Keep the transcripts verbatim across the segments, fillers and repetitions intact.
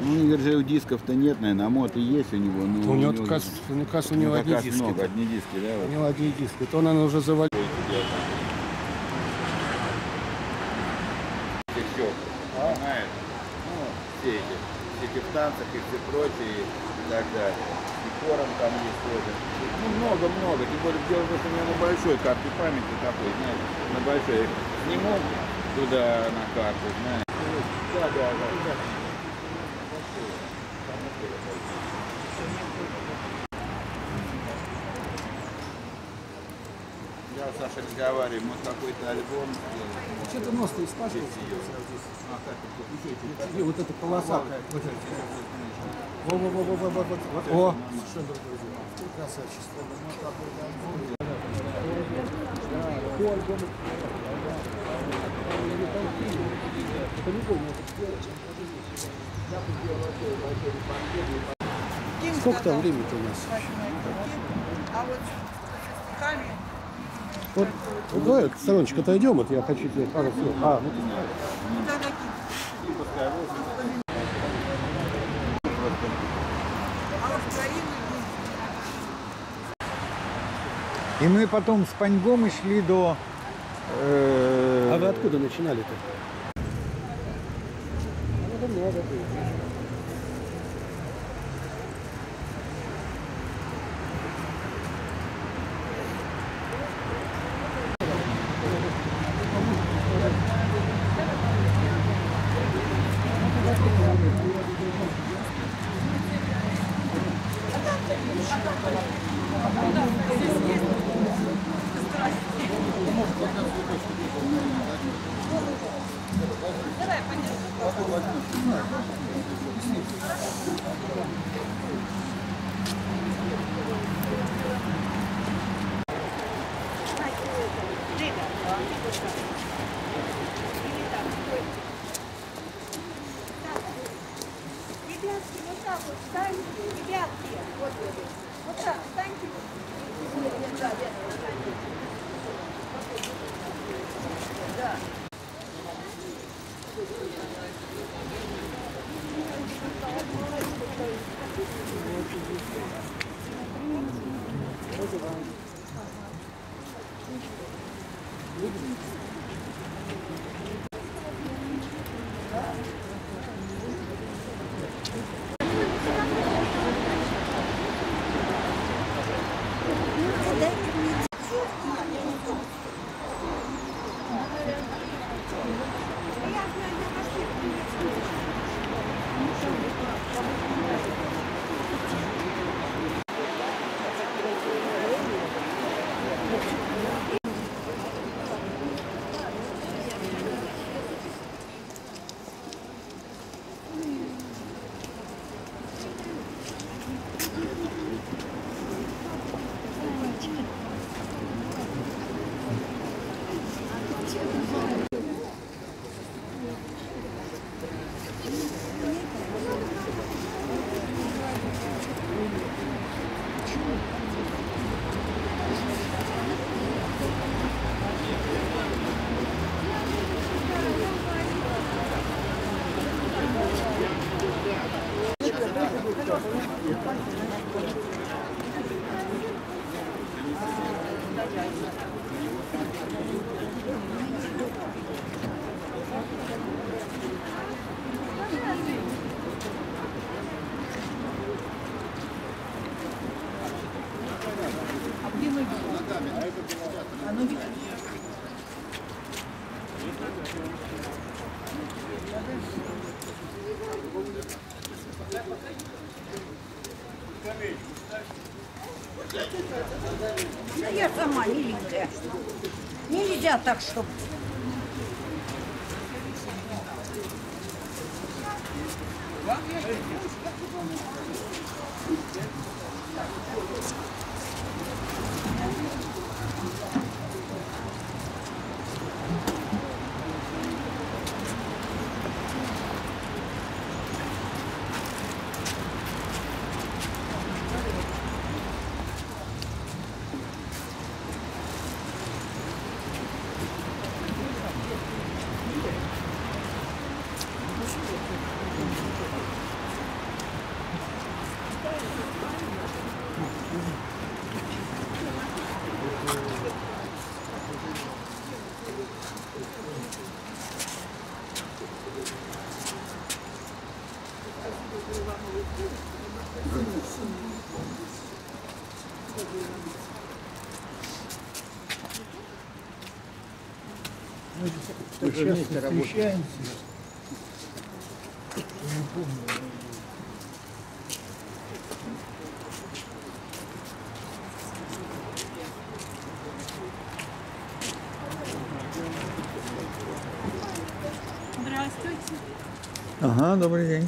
Ну, говорит, дисков-то нет, наверное, а мод и есть у него. Но У него, у него, кажется, мне кажется, у него ну, одни как раз диски. много, одни диски, да? У Вот. него одни диски. То, наверное, уже завалил. Все, понимаешь? Ну, все эти, все эти в танцах и все прочие и так далее. И кором там есть тоже. Ну, много-много. Тем более, дело в том, что у меня на большой карте памяти такой, знаешь, на большой. Я сниму туда на карту, знаешь. Да, да, да. да. Я с Сашей разговариваю, мы какой-то альбом сделали. Что-то нос-то испачкался. А, как это? Еще чуть-чуть. И вот эта полоса. Во-во-во-во-во-во. О, совершенно другое дело. Красавчество. Сколько там времени-то у нас? А вот с стихами Вот, вот давай в стороночку отойдем, вот я хочу тебе пару слов. А, ну ты знаешь. куда накинуть? А в Украину И мы потом с Паньгом шли до... э, А вы откуда начинали-то? Ну, много было. Ребятки, вот так вот встаньте, ребятки, вот, вот так встаньте. Да, да. Да я сама миленькая. Нельзя так, чтоб. Часто встречаемся. Здравствуйте. Ага, добрый день.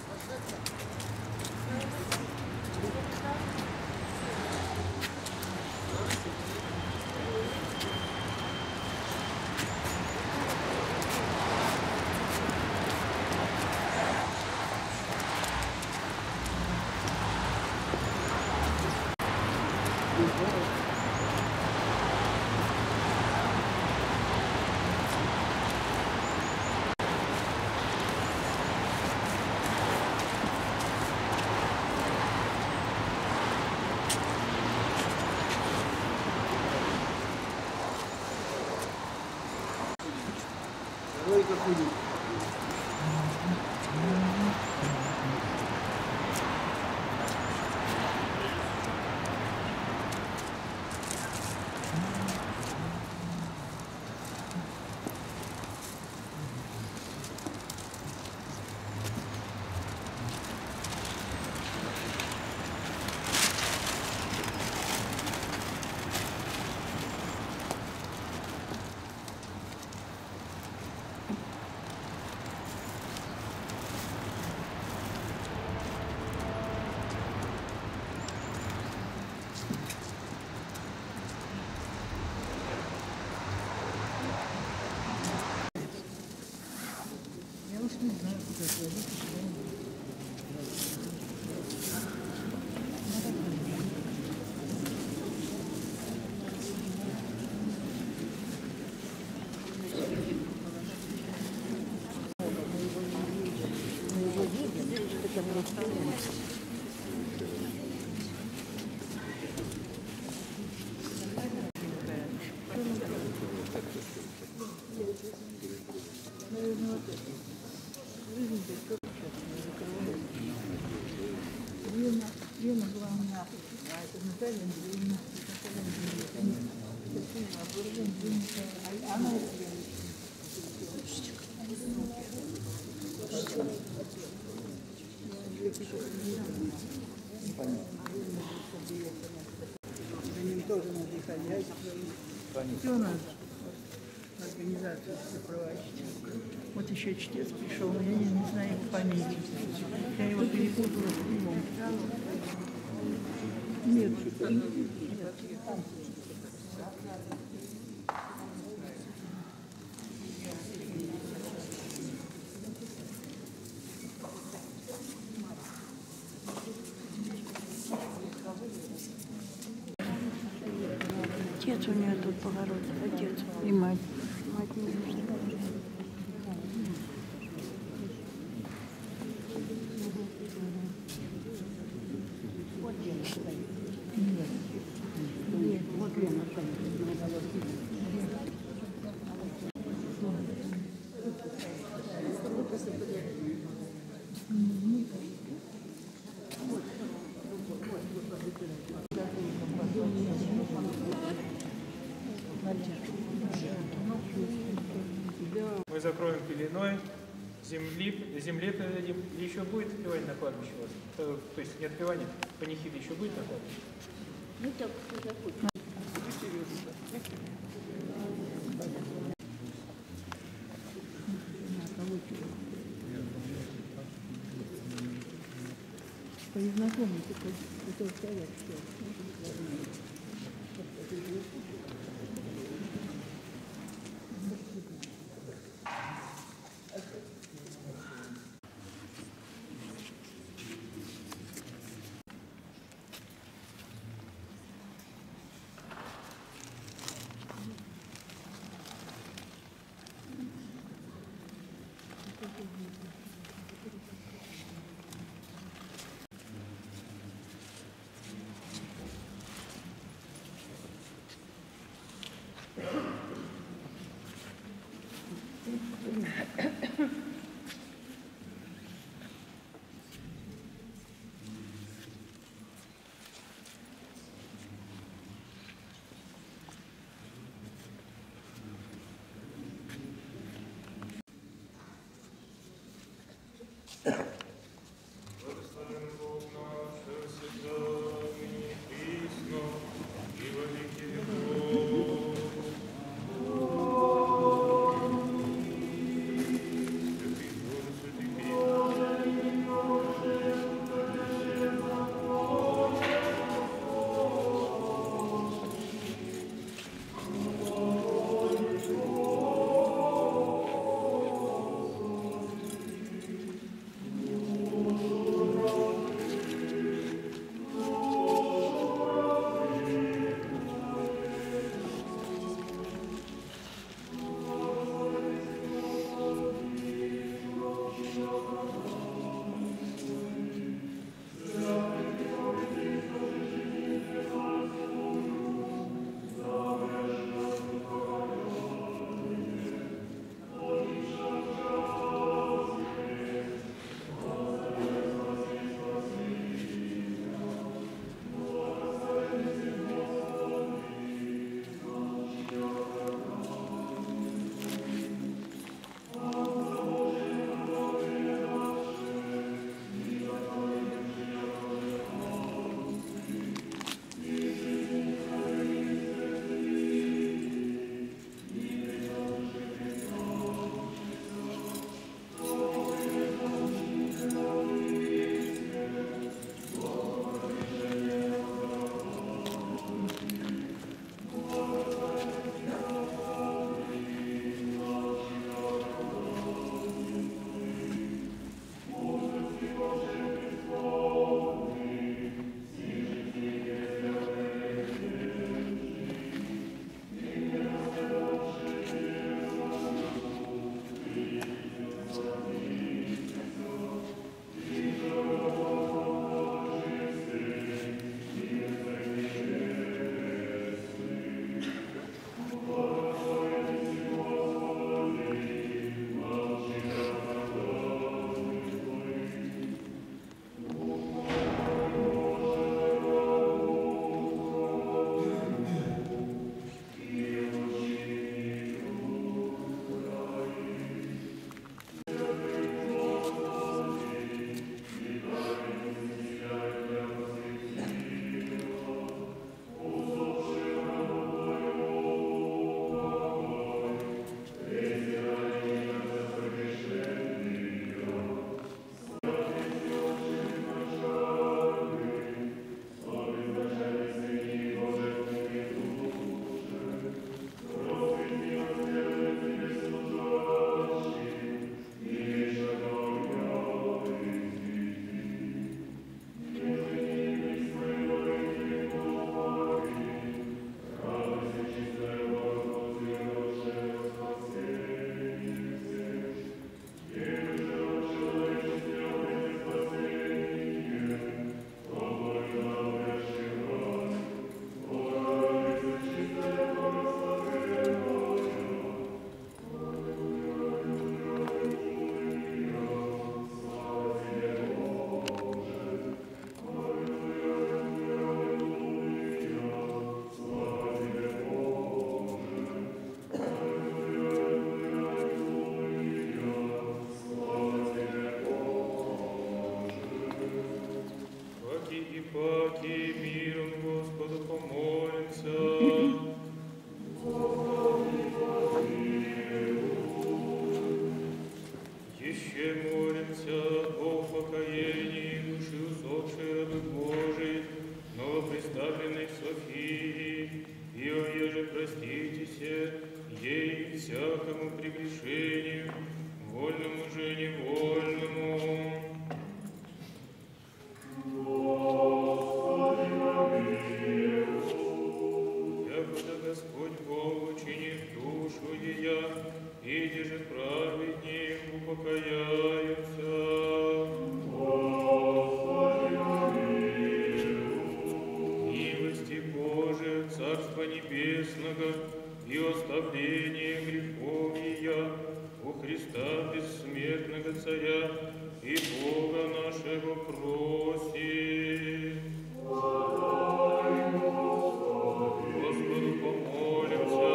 Все надо. Организацию сопроводить. Вот еще чтец пришел, но я не, не знаю его фамилии. Я его перепутала с другом. Нет. Отец у нее тут поворот, отец и мать. Мать не нужна. Мы закроем пеленой, земли, земле передадим. И еще будет отпевание на кладбище у вас? То, то есть не отпевание, панихида еще будет на кладбище? Ну так, забудь. Познакомиться, это сказать, что Благословен Бог наш, всегда, ныне и присно, и во веки веков. Святый Боже, святый паки миром Господу помолимся. Еще молимся о покаянии души усопшей рабы Божией, новоприставленной Софии, и о еже проститеся ей всякому прегрешению, вольному же невольному. Якогда Господь Бог учинит душу ея, иди же праведник упокояются. Милости Божия, Царства Небесного и оставление грехов ея у Христа бессмертного Царя и Бога нашего просим. Господу помолимся.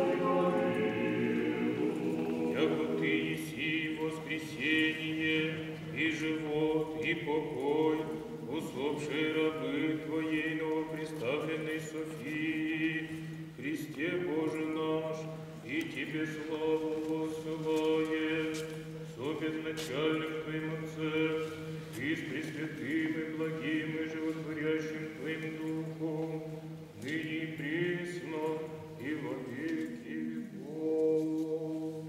Яко Ты еси воскресение и покой усопшей рабы Твоей новоприставленной Софии, Христе Боже наш, и Тебе славу воссылаем, со безначальным Твоим Отцем, и с пресвятым и благим и животворящим Твоим Духом, ныне и пресно, и во веки веков.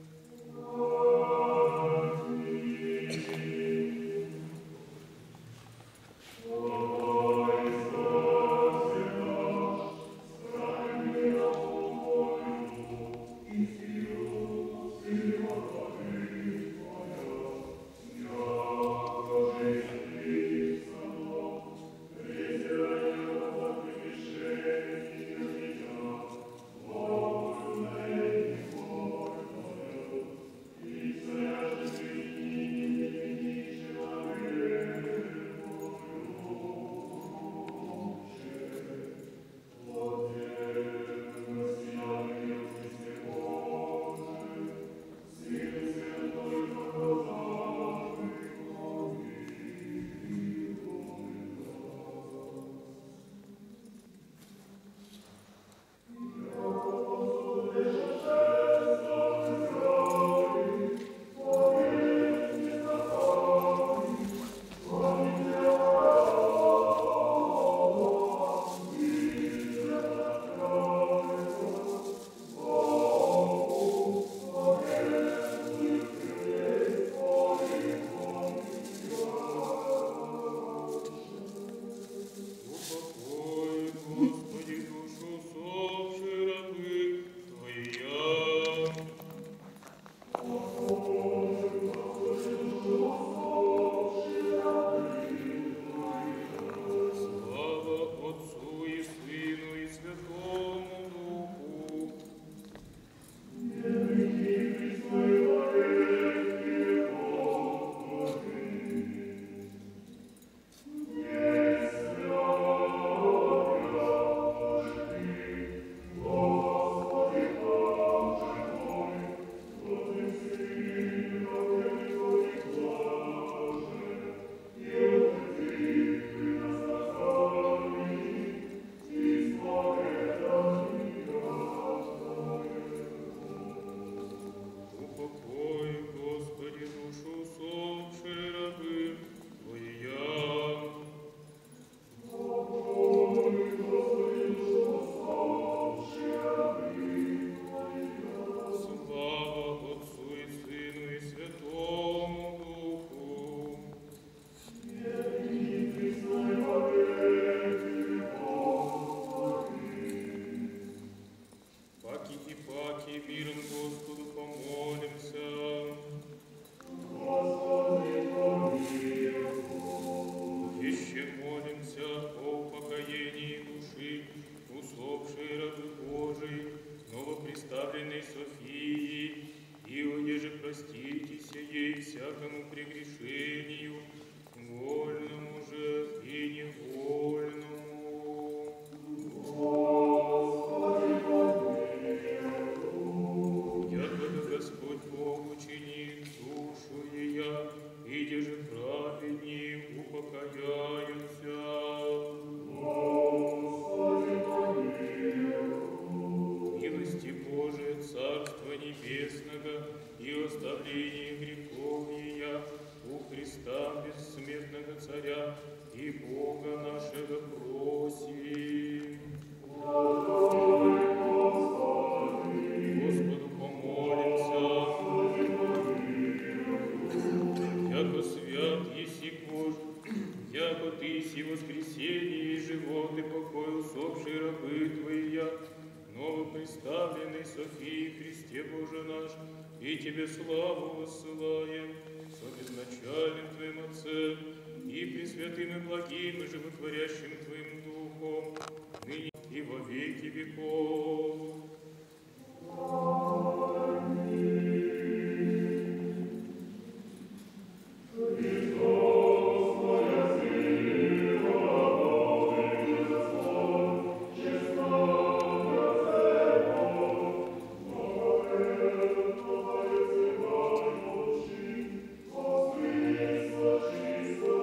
И Тебе славу воссылаем, со безначальным Твоим Отцем, и пресвятым и благим и животворящим Твоим Духом, ныне и во веки веков. Christus.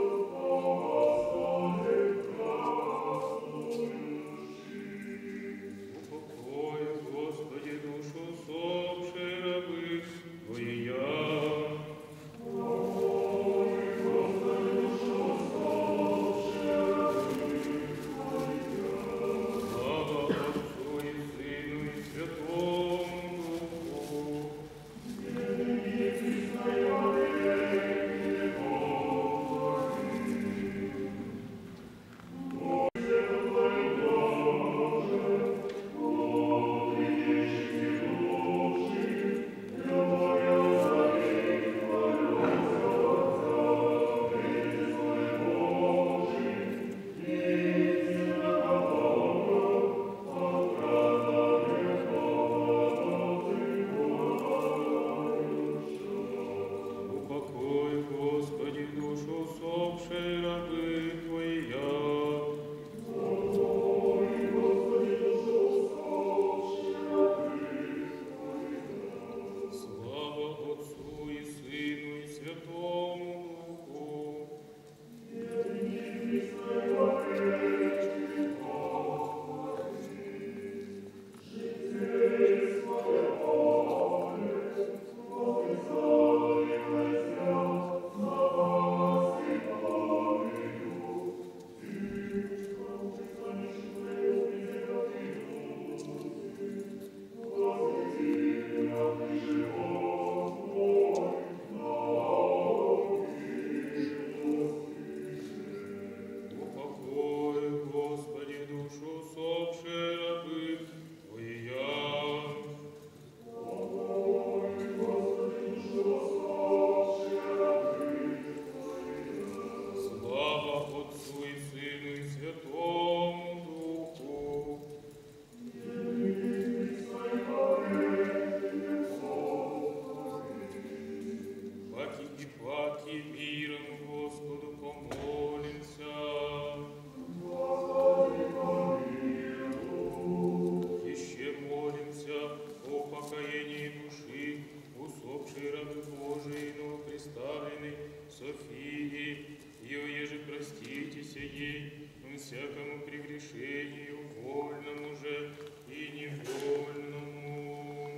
всякому прегрешению, вольному же и невольному.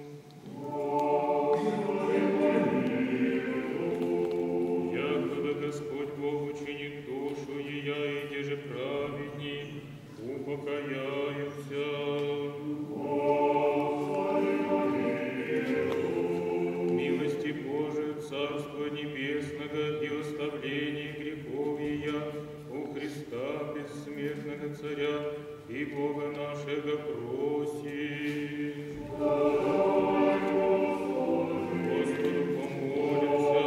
Якобы Господь Бог учинит душу ея, и где же праведни упокояются. Милости Божией, Царства Небесного и оставление грехов ея у Христа бессмертного Царя и Бога нашего просим. Господу помолимся.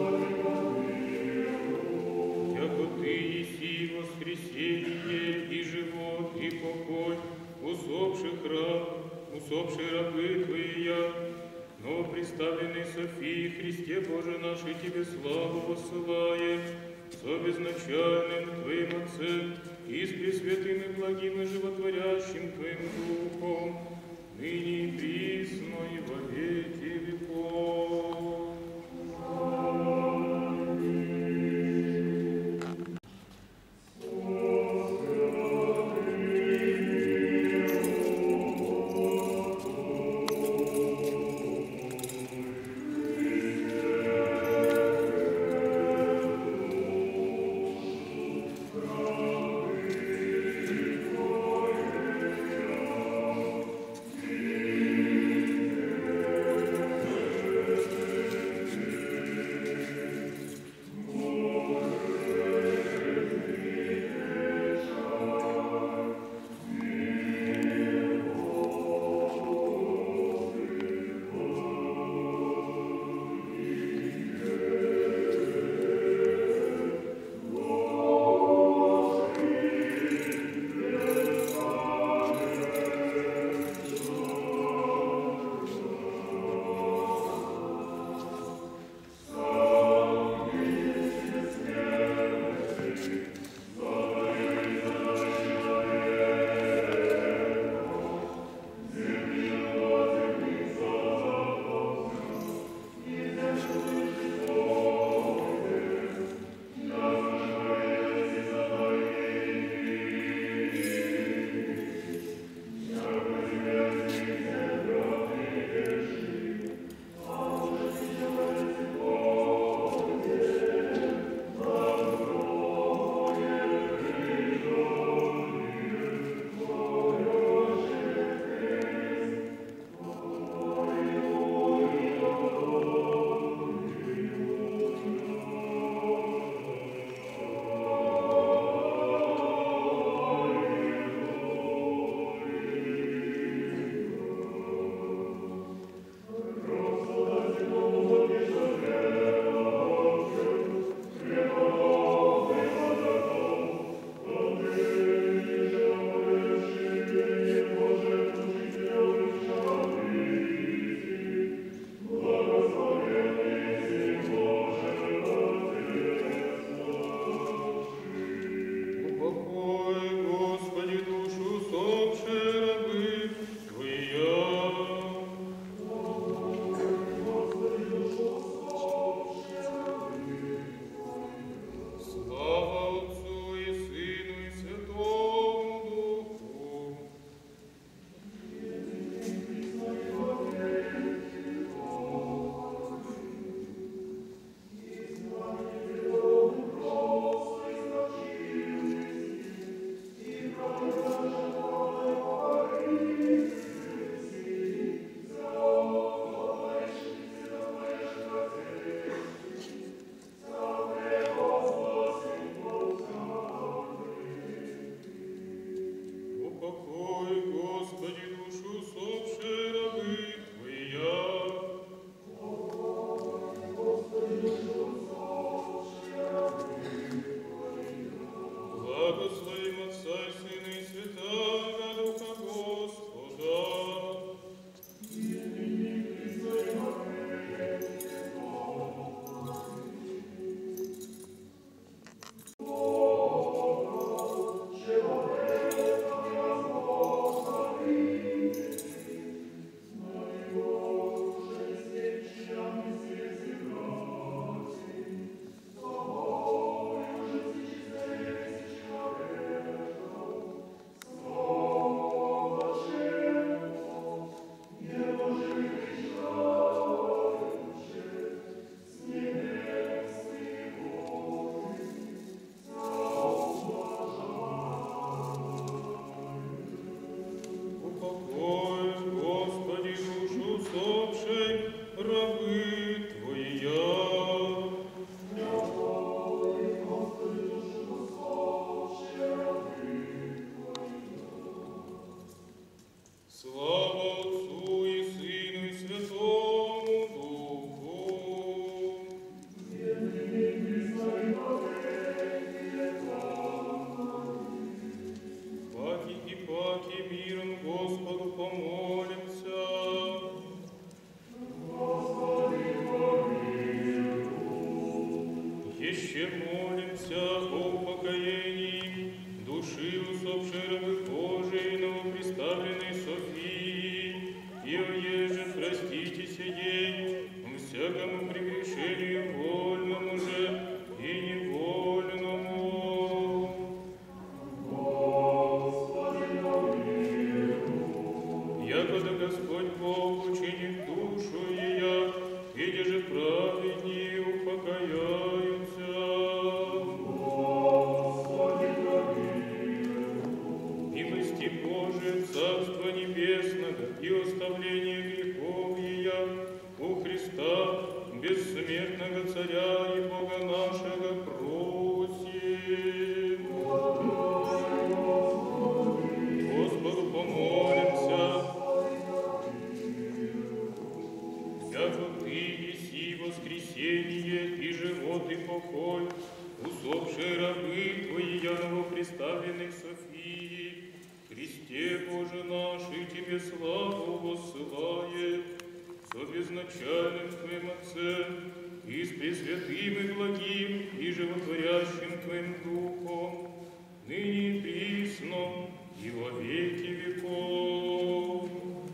Яко Ты еси воскресение и живот и покой усопших раб, усопшие рабы Твоя, но представленный Софии Христе Боже наш и Тебе славу воссылаем, со безначальным Твоим Отцем и с пресвятым и благим и животворящим Твоим Духом, ныне и присно и во веки веков. молимся о упокоении души усопшей рабы Божией новоприставленной Софии, и оеже проститесь ей всякому прегрешению вольному же и невольному. Якогда Господь Бог учинит душу ее, иди же праведнее упокояются. Милости Божия, Царство Небесного и оставление грехов ее у Христа, бессмертного Царя и Бога нашего просим. Господу помолимся. Яко Ты еси воскресение и живот и покой, усопшие рабы Твои новоприставленных Софии, Христе Боже наш, и Тебе славу воссылает, со безначальным Твоим Отцем, и с пресвятым и благим, и животворящим Твоим Духом, ныне и присно, и во веки веков.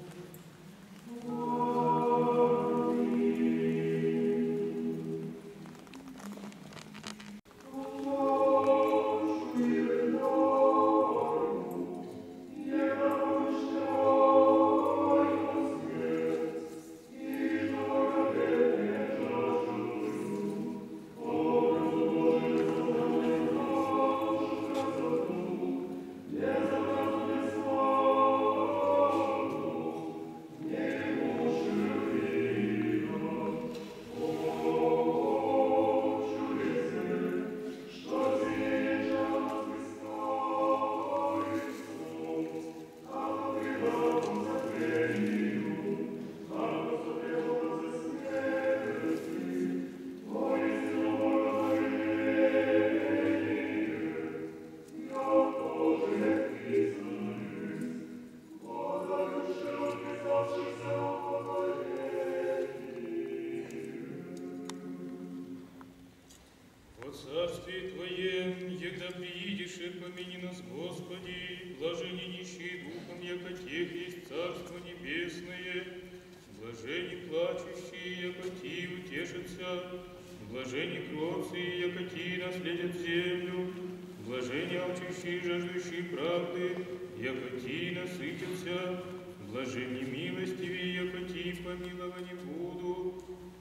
Царствие Твоем, егда приидешь, и помяни нас, Господи, блажени нищие духом, яко тех есть Царство Небесное, блажени плачущие, яко ти утешатся, блажени кровцы, яко ти наследят землю, блажени алчущие, жаждущие правды, яко ти насытятся, блажени милостивые, яко ти помиловани будут.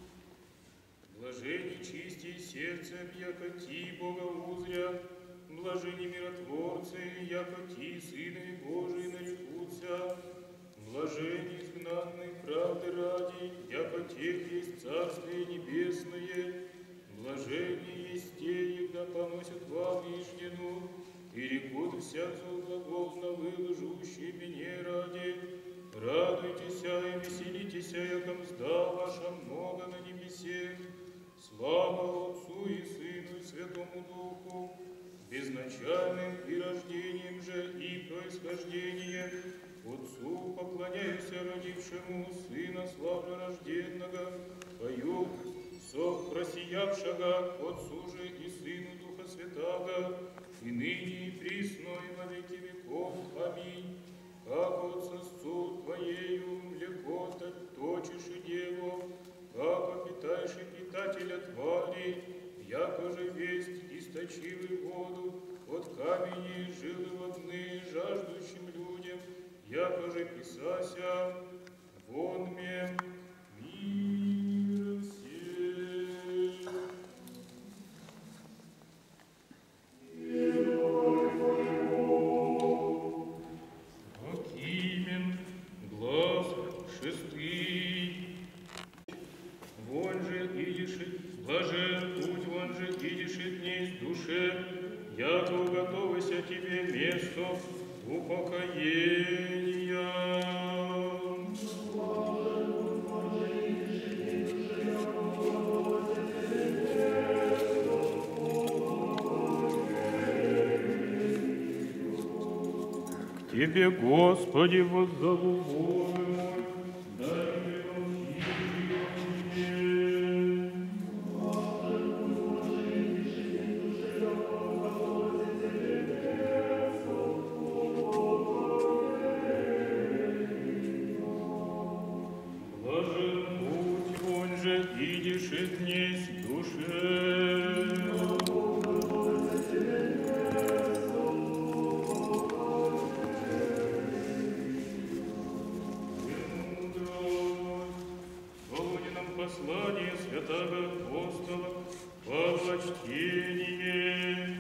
Блажени чисти сердцем, яко ти Бога узря, блажени миротворцы, яко ти Сыны Божии нарекутся, блажени изгнанные правды ради, яко тех есть Царствие Небесное, блажени есть те, егда поносят вам иждину, и рекут всяк злоглаголно выложущий меня ради. Радуйтесь и веселитесь, яко мзда ваша много на небесе. Слава Отцу и Сыну и Святому Духу, безначальным и рождением же и происхождением, Отцу поклоняюсь родившему Сына славнорожденного, пою со просиявшего Отцу же и Сыну Духа Святаго, и ныне и присно и во веки веков. Аминь. Как от сосцу Твоею млеко точишь и деву, как питаешь и питателя тварей, яко же весть источивый воду от камени жилы водны жаждущим людям, яко же писася вон мне мир всем. Акимен, глаз шестый. Вон же идешь, блажен путь, вон же идешь и дней душе, яко уготовися тебе место упокоения. К Тебе, Господи, воззову, Боже мой, дай мне услышит днесь душе. Послание святого апостола Павла чтение.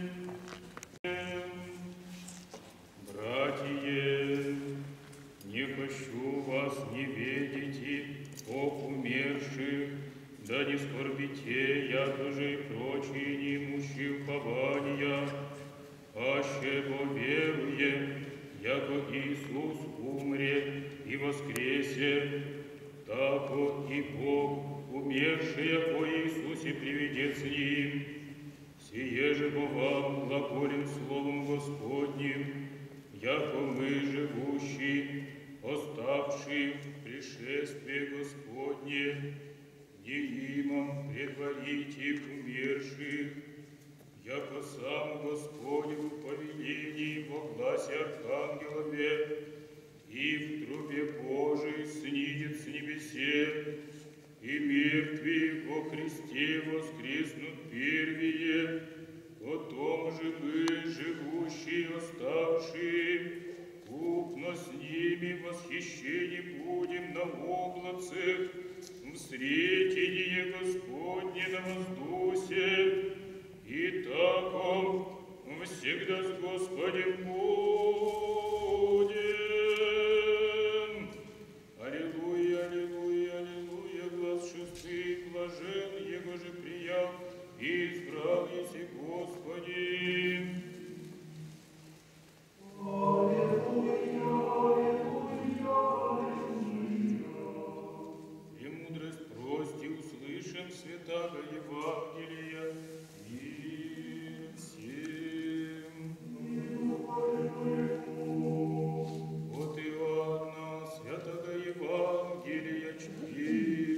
Братья, не хочу вас не видите о умерших, да не скорбите, якоже и прочие неимущие упования, аще бо веруе, яко Иисус умре и воскресе, тако и Бог, умерший по Иисусе, приведет с Ним. Сие же бо вам глаголем словом Господним, яко мы, живущие, оставшие в пришествие Господне, неимом предварите умерших, яко сам Господь в повелении во гласе архангелове и в трубе Божией снидет с небесе, и мертвые во Христе воскреснут первые, потом же мы, живущие, оставшие, купно с ними в восхищении будем на облацах, в встретении Господне на воздусе, и тако всегда с Господем будем. Аллилуйя, аллилуйя, аллилуйя, глаз шестый, блажен, его же прияв, и избрал еси Господи. Премудрость прости, услышим святаго Евангелия, мир всем. От Иоанна святаго Евангелия чтение.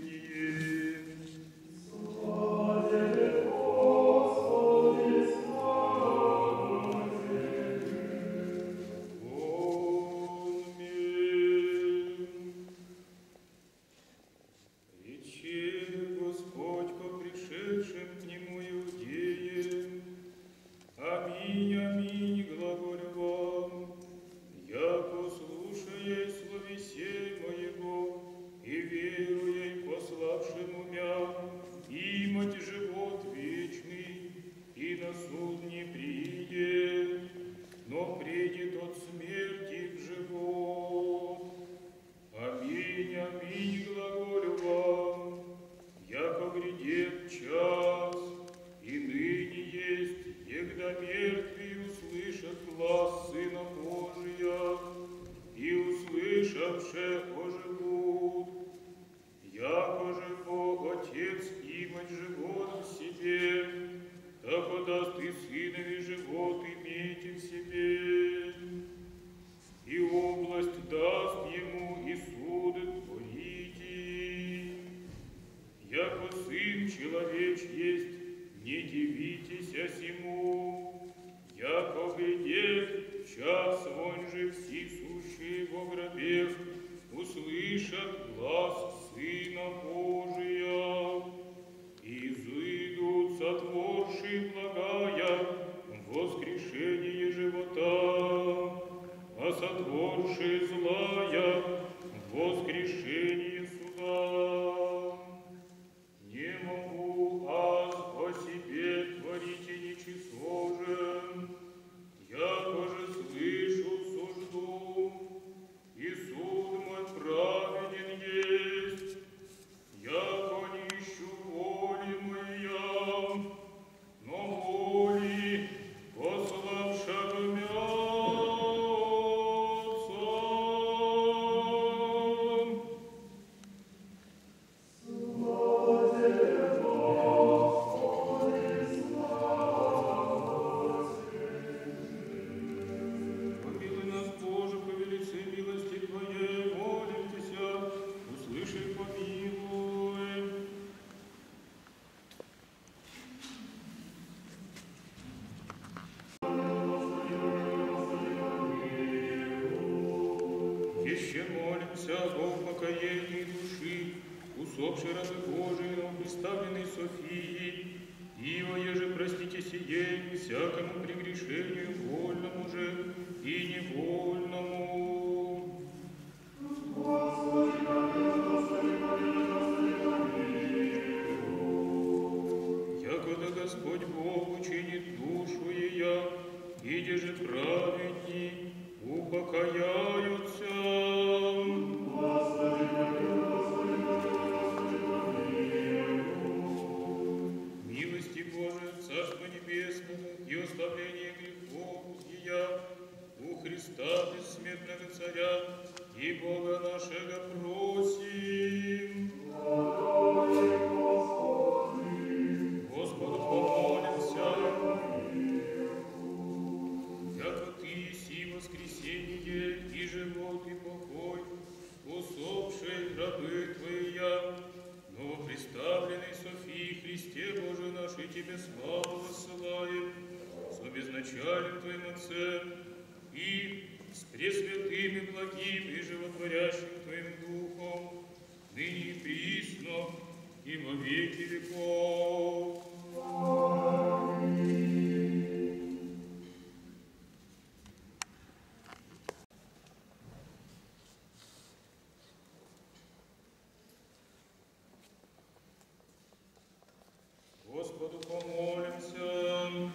Еще молимся о упокоении души, усопшей рабы Божией, но Христа представленной Софии, ибо еже простите сие всякому прегрешению вольному же и невольному. Якогда Господь Бог учинит душу ея, иде же праведни упокояются. Милости Божия, Царство Небесного и оставление грехов ея у Христа бессмертного Царя и Бога нашего просим. Господу помолимся. Яко Ты еси воскресение и живот и покой, усопшей рабы Твоя, новоприставленной Софии Христе Боже нашей Тебе славу высылаем, с обезначалем Твоим Отцем и с пресвятым и благим и животворящим Твоим Духом, ныне и присно и во веки веков. Господу помолимся.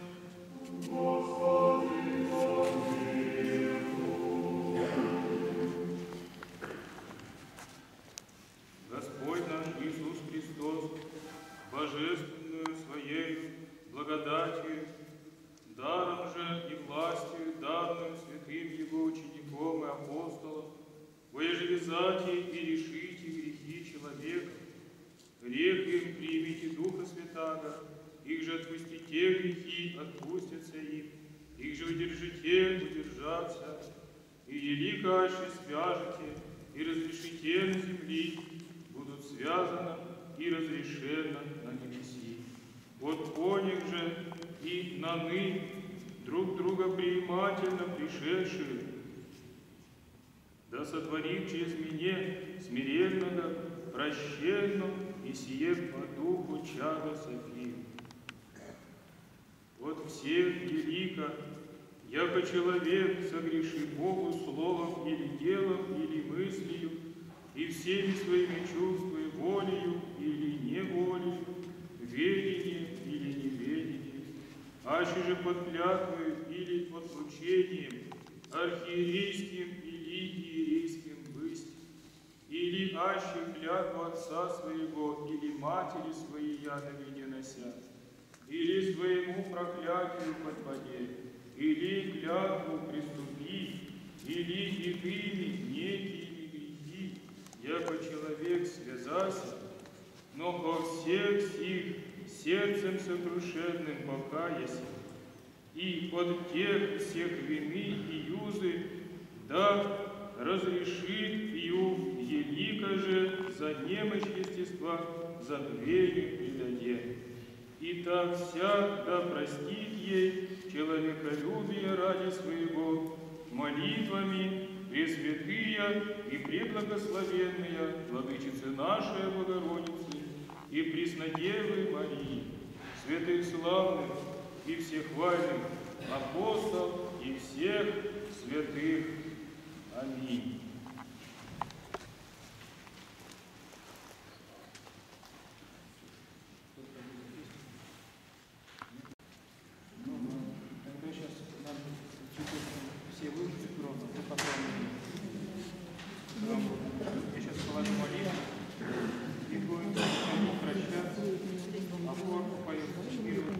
Господь наш Иисус Христос, божественную Своею благодатью, даром же и властью, данную святым Его учеником и апостолом, воежевязайте и решите грехи человека, грех им примите Духа Святаго, их же отпустите грехи, отпустятся им, их же удержите, удержаться, и елико аще свяжете, и разрешите на земли, будут связаны и разрешено на небеси. Вот по них же и наны, друг друга приимательно пришедшие, да сотворив через меня смиренного, прощенного, и сие по духу чада Софию. Вот всех велико, яко человек, согреши Богу словом или делом, или мыслью, и всеми своими чувствами, волею или неволею, ведением или неведением, аще же под клятвою или под вручением, архиерейским или иерейским бысть, или аще клятву отца своего или матери своей ядови не нося, или своему проклятию подпаде, или клятву приступи, или иными некими грехи, яко человек связался, но во всех сих сердцем сокрушенным покаяся, и от тех всех вины и юзы да разрешит ю елико же за немощь естества за дверью предаде. И так вся да простит ей человеколюбие ради своего, молитвами пресвятые и преблагословенные Владычицы нашей Богородицы и Преснодевы Марии, святых славных и всехвальных апостолов и всех святых. Аминь. Я сейчас положу молитву и будем прощаться, а хор поет вперед.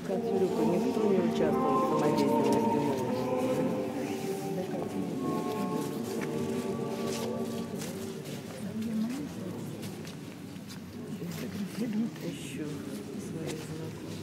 Кацурюка никто не участвовал в самодеятельности молодежи. Ищу своих знакомых.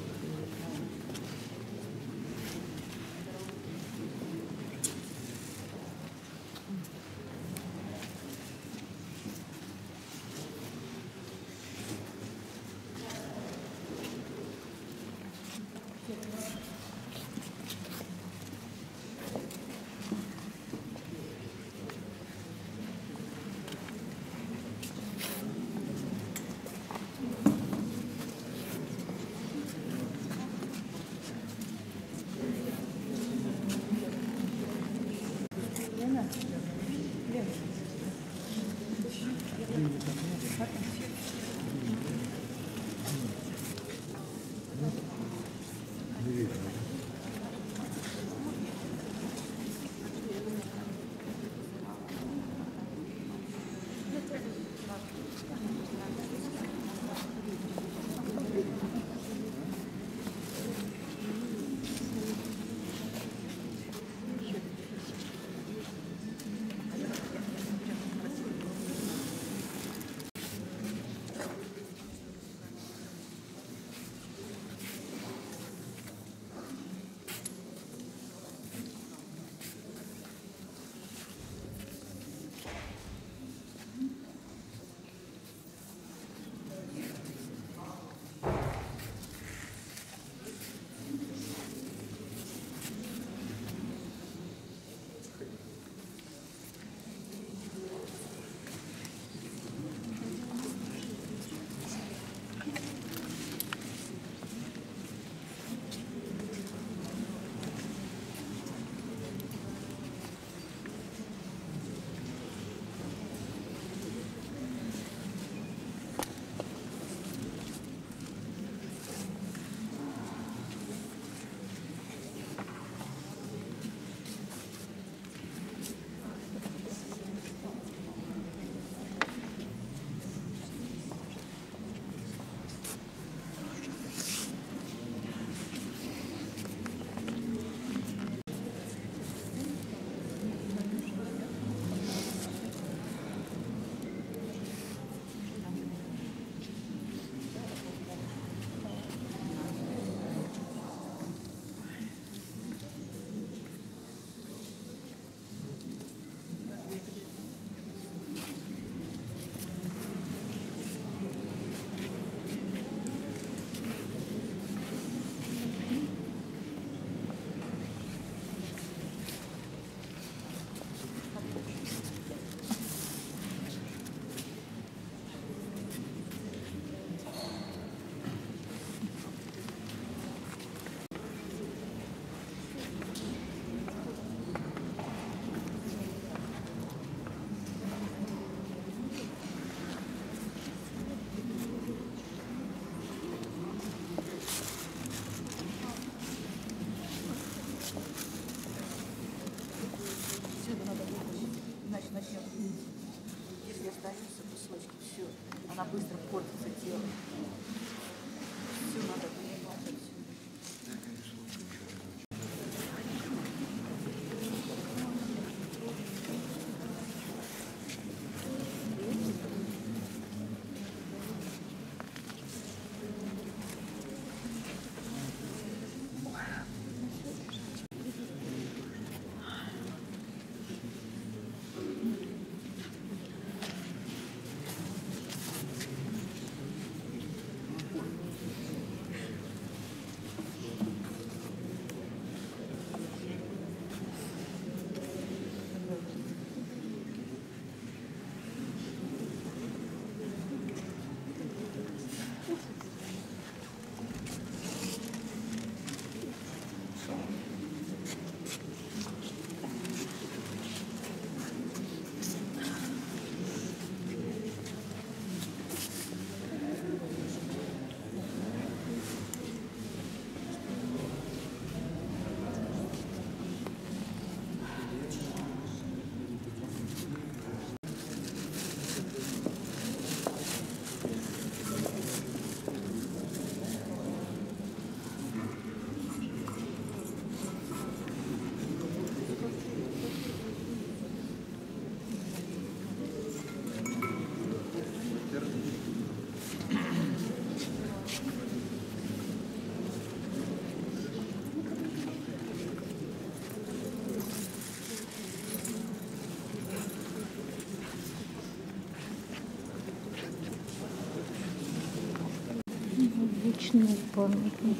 Вечный памятник.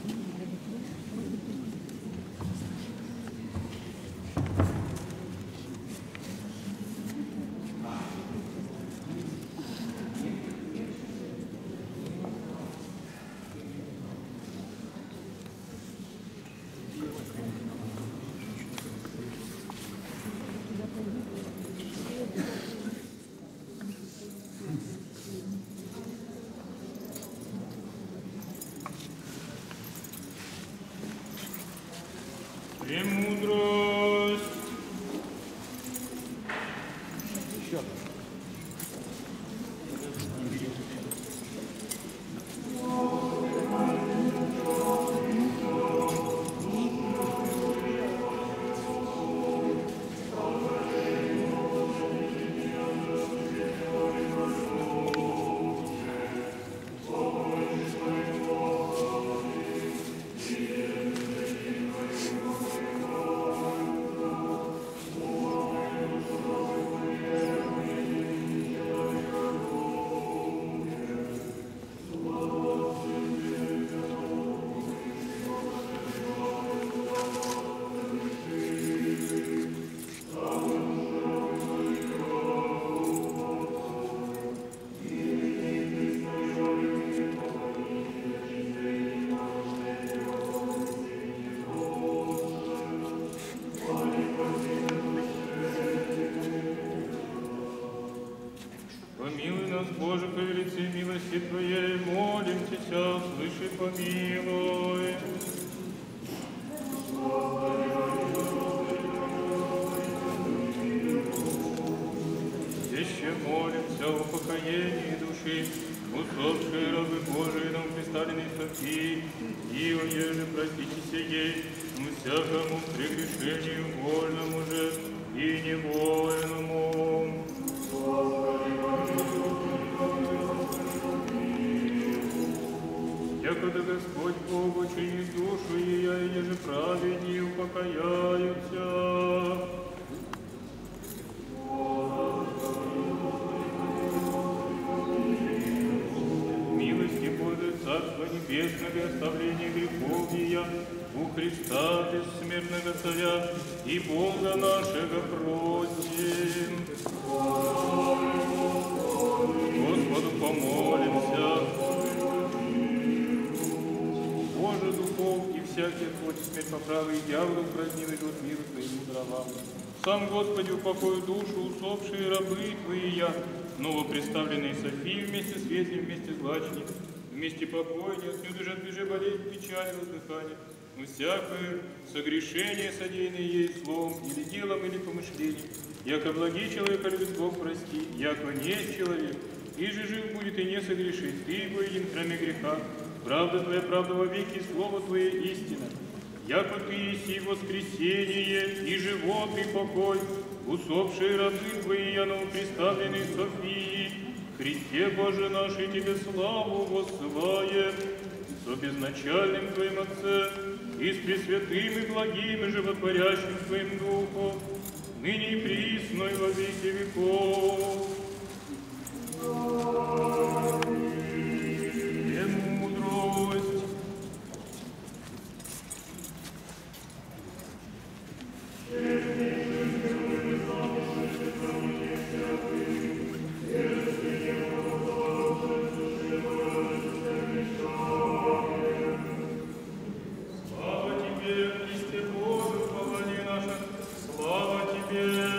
Премудрость. Помилуй нас, Боже, по велице милости Твоей, молим Тебя, слыши, помилуй. Еще молимся о покоении души, усопшей рабы Божией нам представленной Софии, и о еже простите ей, всякому прегрешению вольному же и невольному. Якогда Господь Бог учинит душу ее, и еже праведни упокояются. Милости Божией, Царство Небесного, оставление грехов ее, у Христа бессмертного Царя и Бога нашего просим. Господу помолимся. Боже, духов и всяких плоти смерть поправы, и дьяволу празднивый дух миру Твоему дровам. Сам, Господи, упокой душу усопшие рабы Твои я, новопредставленные Софии вместе с Ветлем, вместе с Злачней, вместе покойни, отнюдь же от беже болезнь, печали, воздыхания, но всякое согрешение, содеянное ей словом, или делом, или помышлением, яко благий человек, любит Бог, прости, яко не человек, и же жив будет и не согрешит, ты его един, кроме греха. Правда Твоя, правда во веки, Слово Твое истина. Яко Ты еси воскресение, и живот, и покой, усопшие рабы Твои, я новопредставленной Софии, Христе Боже наш, и Тебе славу воссылаем, со безначальным Твоим Отцем, и с пресвятым и благим и животворящим Твоим Духом, ныне и присно и во веки веков. Премудрость. Слава Тебе, Христе Боже, спасение наше, слава Тебе.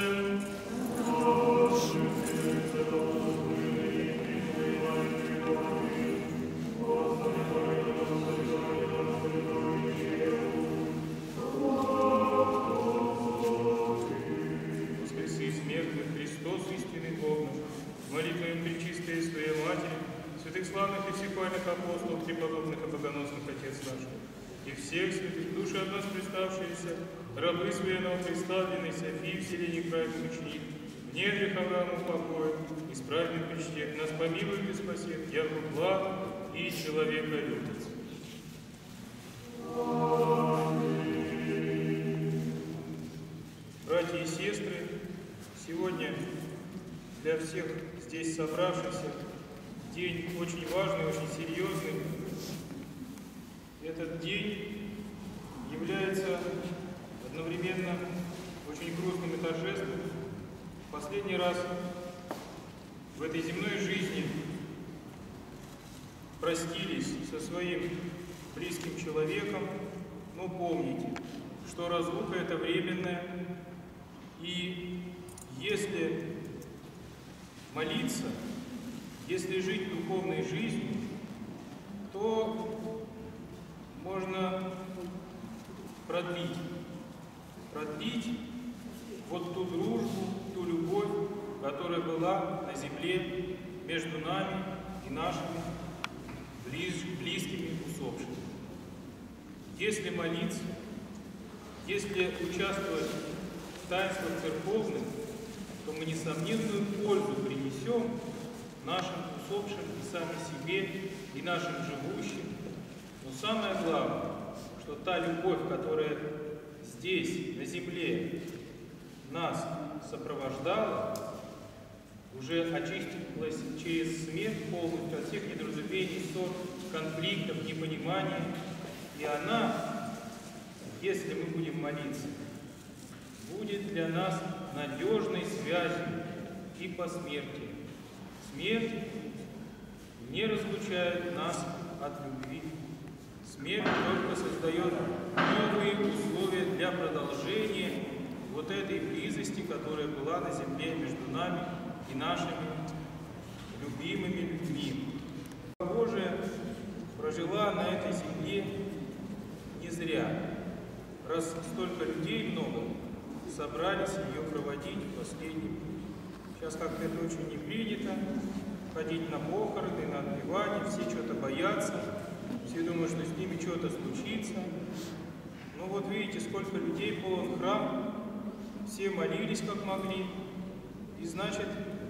Воскреси смертных, Христос, истинный Бог наш, молитвами пречистой Своей Матери, святых славных и всехвальных апостолов, преподобных и богоносных Отец наш, и всех святых душ от нас представшиеся, рабы Своей новопредставленной Софии, вселении край ученик, в недрах Аврааму покоя, исправим почтет, нас помилует и спасет, яко благ и человека любит. Братья и сестры, сегодня для всех здесь собравшихся день очень важный, очень серьезный. сейчас в этой земной жизни простились со своим близким человеком, но помните, что разлука это временная, и если молиться, если жить духовной жизнью, то можно продлить, продлить вот ту дружбу, ту любовь, которая была на земле между нами и нашими близ, близкими усопшими. Если молиться, если участвовать в таинствах церковных, то мы несомненную пользу принесем нашим усопшим и сами себе, и нашим живущим. Но самое главное, что та любовь, которая здесь, на земле, нас сопровождала, уже очистилась через смерть полностью от всех недоразумений, ссор, конфликтов, непониманий. И она, если мы будем молиться, будет для нас надежной связью и по смерти. Смерть не разлучает нас от любви. Смерть только создает новые условия для продолжения вот этой близости, которая была на земле между нами и нашими любимыми людьми. Божия прожила на этой земле не зря, раз столько людей много собрались ее проводить в последний путь. Сейчас как-то это очень не принято, ходить на похороны, на отпевание, все что-то боятся, все думают, что с ними что-то случится. Но вот видите, сколько людей полон храм, все молились как могли, и значит,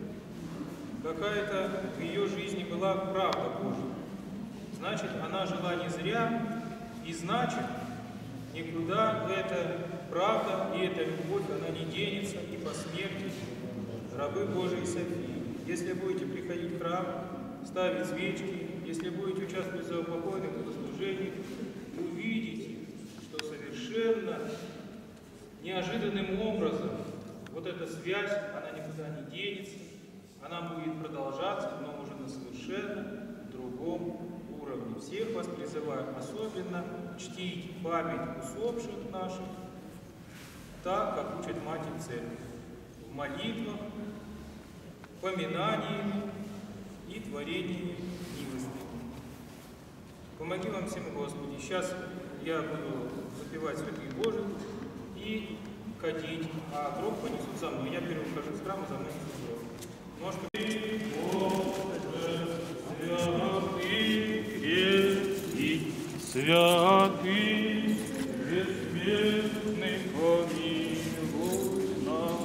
какая-то в ее жизни была правда Божья. Значит, она жила не зря, и значит, никуда эта правда и эта любовь, она не денется и по смерти. Рабы Божии Софии, если будете приходить в храм, ставить свечки, если будете участвовать в заупокойных богослужениях, увидите, что совершенно неожиданным образом вот эта связь, она никуда не денется, она будет продолжаться, но уже на совершенно другом уровне. Всех вас призываю особенно чтить память усопших наших, так, как учит Матерь Церковь, в молитвах, поминаниями и творениями милости. Помоги вам всем, Господи. Сейчас я буду запевать святых Божий и кадить, а гроб понесут за мной. Я первый вхожу в храм, и за мной несут гроб. Может, святый крестный, святый бессмертный, помилуй нас,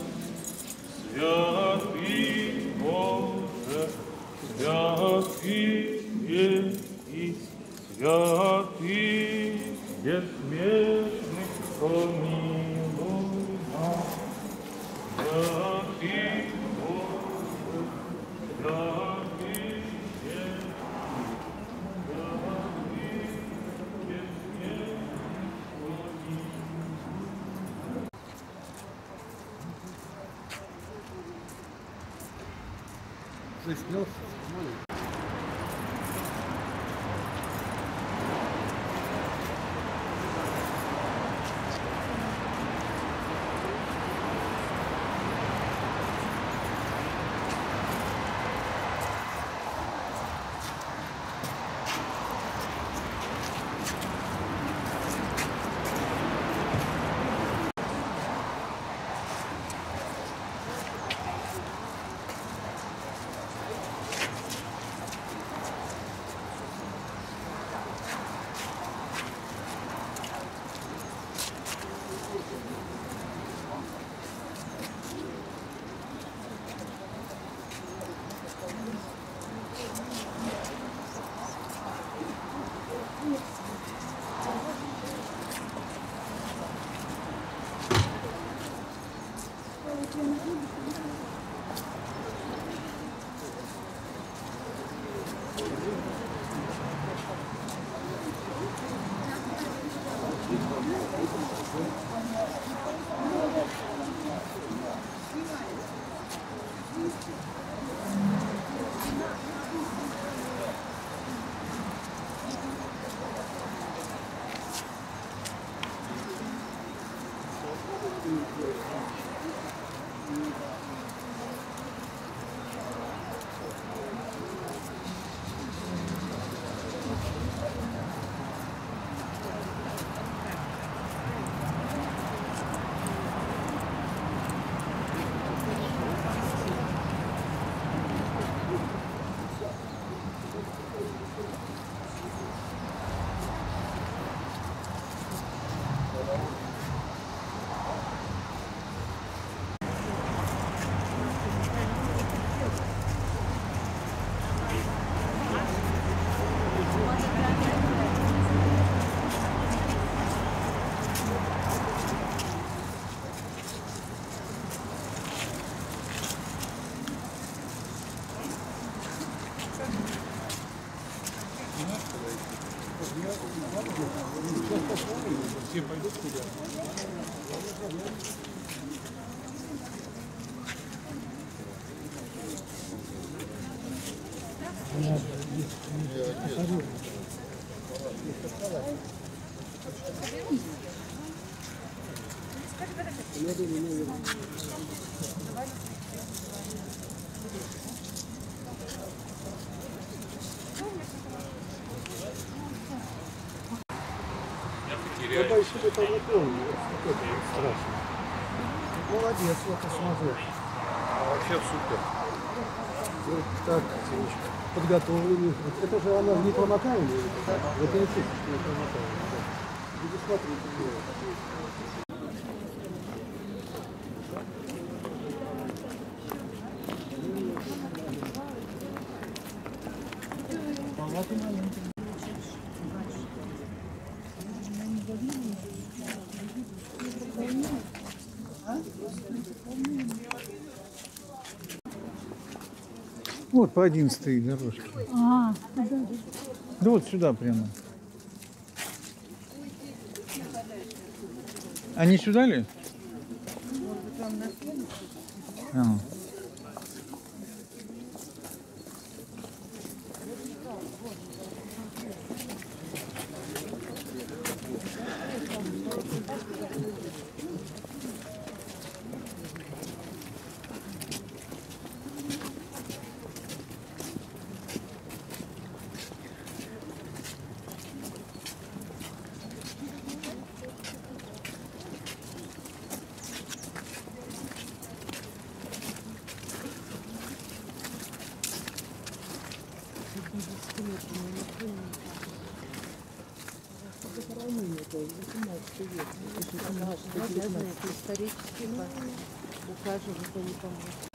святый Боже, святый крестный, святый бессмертный, помилуй нас, святый Боже, святый Засмелся. Все пойдут туда. Я боюсь, что это не помню. Страшно. Молодец, вот посмотри. Вообще супер. Вот так, Сенечка, подготовленный. Вот это же она не промокаемая? Вот это не промокаемая. Буду смотреть. Вот по одиннадцатой дорожке. А, Да вот сюда прямо. А не сюда ли? Ага. Я знаю, это исторический парк. Ухаживать они помогут.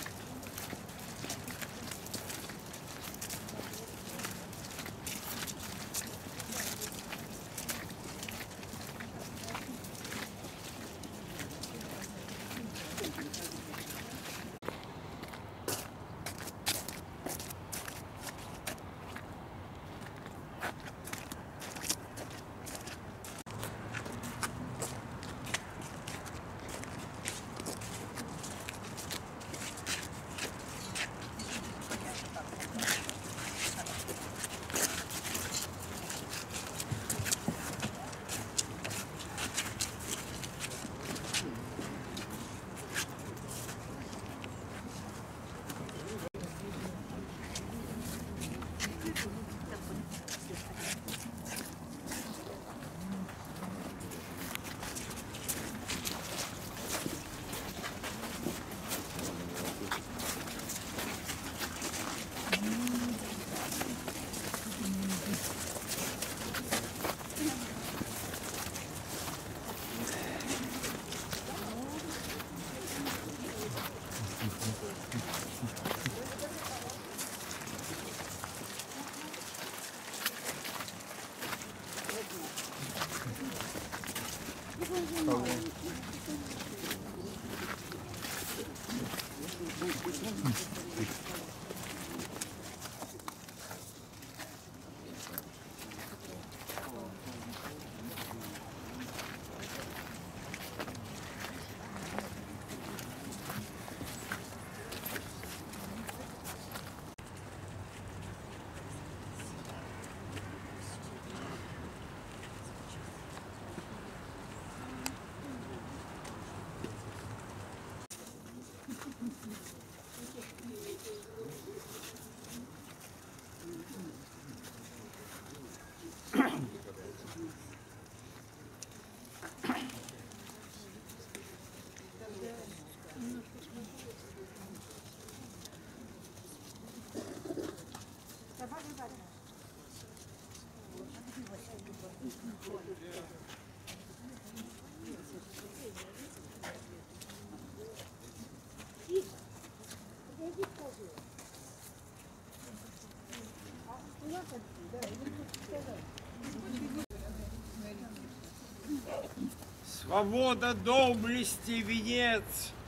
Свобода, доблесть и венец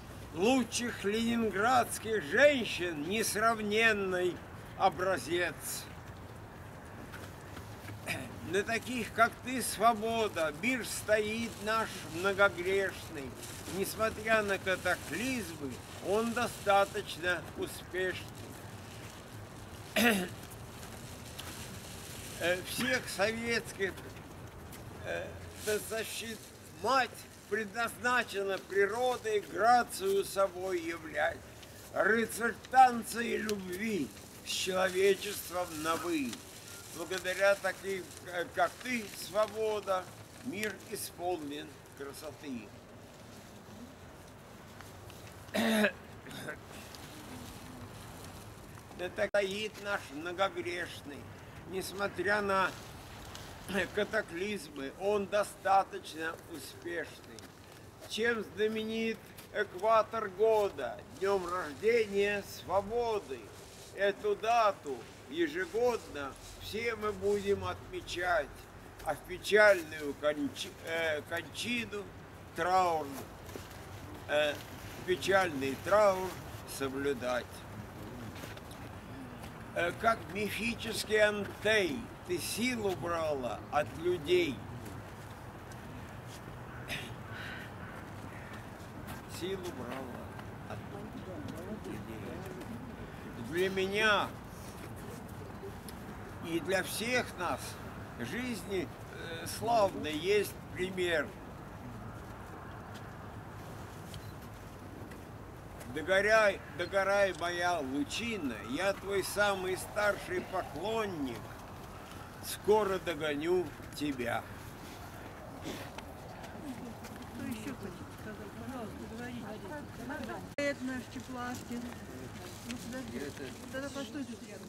лучших ленинградских женщин, несравненный образец. На таких, как ты, свобода, мир стоит наш многогрешный. Несмотря на катаклизмы, он достаточно успешный. Всех советских защит мать предназначена природой грацию собой являть, рыцарь танца и любви с человечеством на «вы». Благодаря таким, как ты, свобода, мир исполнен красоты. Это стоит наш многогрешный. Несмотря на катаклизмы, он достаточно успешный. Чем знаменит экватор года, днем рождения свободы? Эту дату ежегодно все мы будем отмечать, а в печальную кончи, э, кончину траурную, э, печальный траур соблюдать. Э, как мифический Антей, ты силу брала от людей. Силу брала от людей. Для меня и для всех нас в жизни э, славный есть пример. Догоряй, догорай, моя лучина, я твой самый старший поклонник, скоро догоню тебя. Что еще хотите сказать? Пожалуйста, говорите. Это наш Чеплашкин. Ну, подожди. Тогда постойте рядом.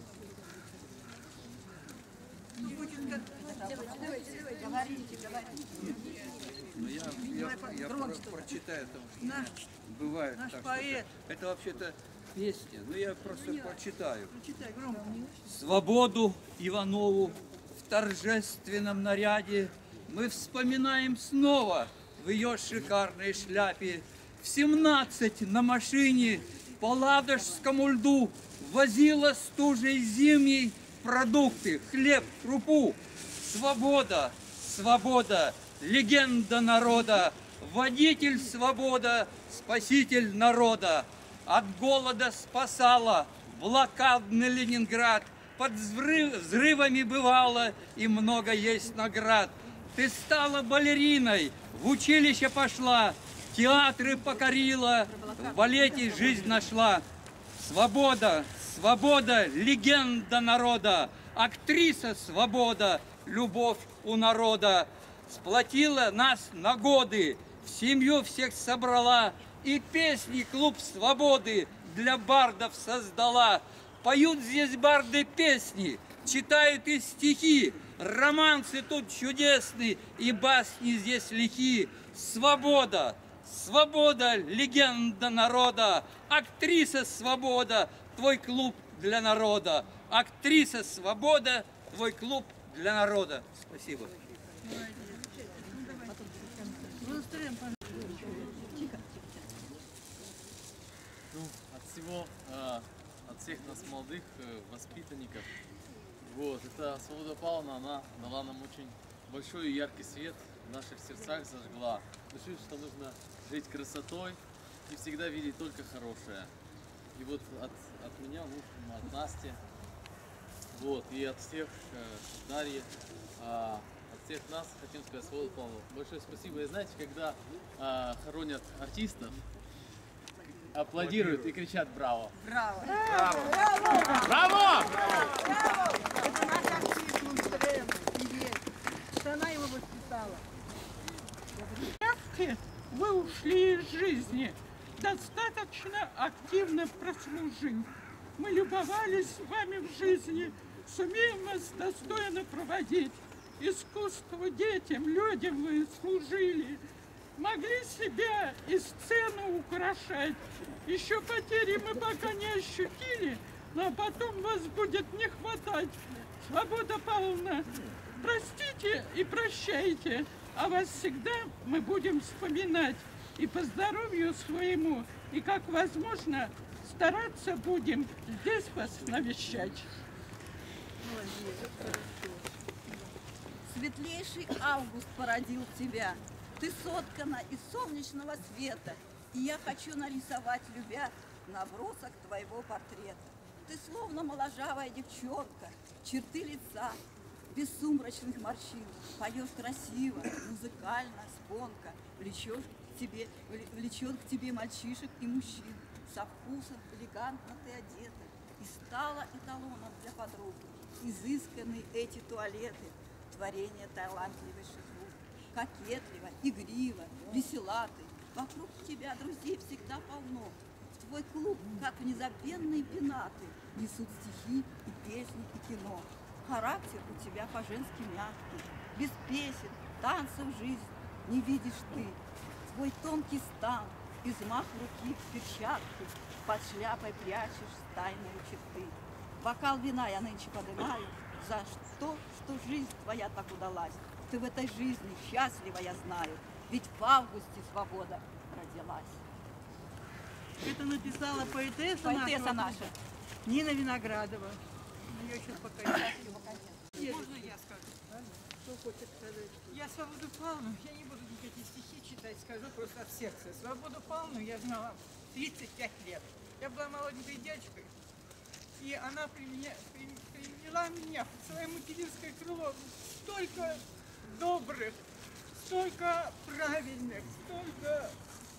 Ну, Путин как... Давайте, давайте, говорите, говорите. Ну, я, я, я про, прочитаю, там наш, бывает наш так, поэт. Это, это вообще-то песня, но я просто ну, прочитаю. Прочитай громко. Свободу Иванову в торжественном наряде мы вспоминаем снова в ее шикарной шляпе. В семнадцать на машине по ладожскому льду возила стужей зимней продукты, хлеб, крупу. Свобода, свобода, легенда народа, водитель свобода, спаситель народа. От голода спасала блокадный Ленинград, под взрыв, взрывами бывало и много есть наград. Ты стала балериной, в училище пошла, театры покорила, в балете жизнь нашла. Свобода, свобода, легенда народа, актриса свобода, любовь у народа. Сплотила нас на годы, в семью всех собрала, и песни клуб свободы для бардов создала. Поют здесь барды песни, читают и стихи, романсы тут чудесные, и басни здесь лихи. Свобода, свобода, легенда народа, актриса свобода, твой клуб для народа. Актриса свобода, твой клуб для народа. Спасибо. Ну, от всего, э, от всех нас молодых э, воспитанников, вот, эта Свобода Павловна, она дала нам очень большой и яркий свет, в наших сердцах зажгла. Решили, что нужно жить красотой и всегда видеть только хорошее. И вот от, от меня, ну, от Насти, вот, и от всех, э, Дарьи, э, от всех нас хотим сказать, Свобода Павловна, большое спасибо. И знаете, когда э, хоронят артистов, аплодируют и кричат «Браво!». Браво! Браво! Браво! Браво! Браво! Это наш артист Монстрем, что она его воспитала. Вы ушли из жизни, достаточно активно прослужив. Мы любовались вами в жизни, сумеем вас достойно проводить. Искусству, детям, людям вы служили. Могли себя и сцену украшать. Еще потери мы пока не ощутили, но потом вас будет не хватать. Свобода Павловна, простите и прощайте, а вас всегда мы будем вспоминать. И по здоровью своему, и как возможно, стараться будем здесь вас навещать. Светлейший август породил тебя. Ты соткана из солнечного света. И я хочу нарисовать, любя, набросок твоего портрета. Ты словно моложавая девчонка, черты лица, без сумрачных морщин. Поешь красиво, музыкально, спонко. Влечешь к тебе, влечет к тебе мальчишек и мужчин. Со вкусом элегантно ты одета. И стала эталоном для подруг. Изысканные эти туалеты, творение талантливейших рук. Кокетливо, игриво, весела ты. Вокруг тебя друзей всегда полно. В твой клуб, как в незабвенные пенаты, несут стихи и песни и кино. Характер у тебя по-женски мягкий. Без песен, танцев жизнь не видишь ты. Твой тонкий стан, измах руки в перчатке, под шляпой прячешь тайные черты. Бокал вина я нынче поднимаю за то, что жизнь твоя так удалась. Ты в этой жизни счастлива, я знаю, ведь в августе свобода родилась. Это написала поэтесса, Поэтесса наша, наша. Нина Виноградова. Ее сейчас покажу. Можно я скажу? Что хочет сказать? Я Свободу Павловну, я не буду никакие стихи читать, скажу просто от сердца. Свободу Павловну я знала тридцать пять лет. Я была молоденькой девочкой, и она применя, при, приняла меня в свое материнское крыло. Столько добрых, столько правильных, столько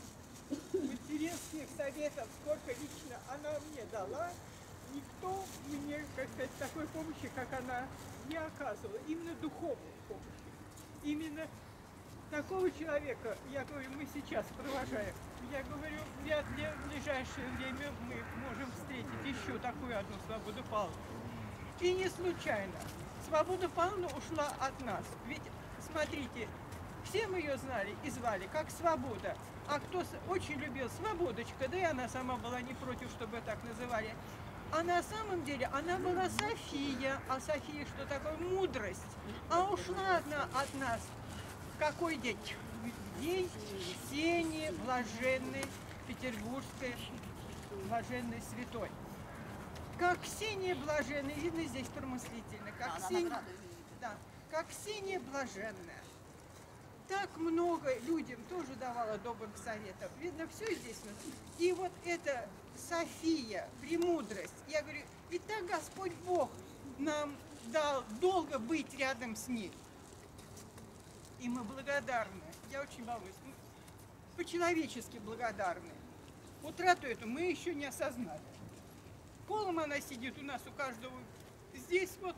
материнских советов, сколько лично она мне дала. Никто мне, как сказать, такой помощи, как она, не оказывала. Именно духовной помощи. Именно такого человека, я говорю, мы сейчас провожаем. Я говорю, вряд ли в ближайшее время мы можем встретить еще такую одну Свободу Павловну. И не случайно. Свобода Павловна ушла от нас. Ведь, смотрите, все мы ее знали и звали как Свобода. А кто очень любил Свободочка, да и она сама была не против, чтобы так называли. А на самом деле она была София. А София что такое? Мудрость. А ушла одна от нас. Какой день? День Ксении Блаженной, Петербургской Блаженной Святой. Как Ксения Блаженная, видно здесь промыслительно, как, а, Ксения, да, как Ксения Блаженная. Так много людям тоже давала добрых советов. Видно, все здесь. И вот эта София, премудрость. Я говорю, ведь так Господь Бог нам дал долго быть рядом с ней. И мы благодарны. Я очень волнуюсь. По-человечески благодарны. Утрату эту мы еще не осознали. Колом она сидит у нас, у каждого. Здесь вот,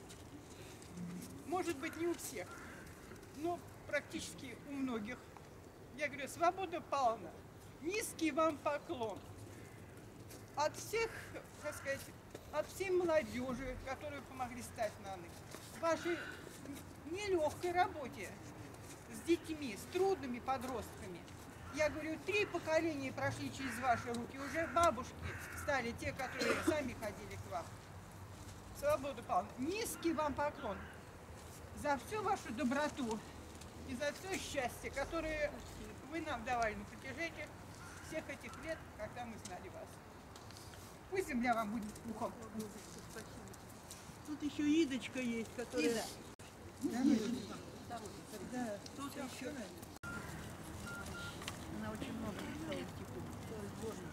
может быть, не у всех, но практически у многих. Я говорю, Свобода Павловна, низкий вам поклон. От всех, так сказать, от всей молодежи, которые помогли стать на ноги. Вашей нелегкой работе с детьми, с трудными подростками. Я говорю, три поколения прошли через ваши руки, уже бабушки стали те, которые сами ходили к вам. Свобода Павловна, низкий вам поклон за всю вашу доброту и за все счастье, которое вы нам давали на протяжении всех этих лет, когда мы знали вас. Пусть земля вам будет пухом. Тут еще Идочка есть, которая... Ида. Да, да. Тут еще. Она очень много писала стихов. Сборник.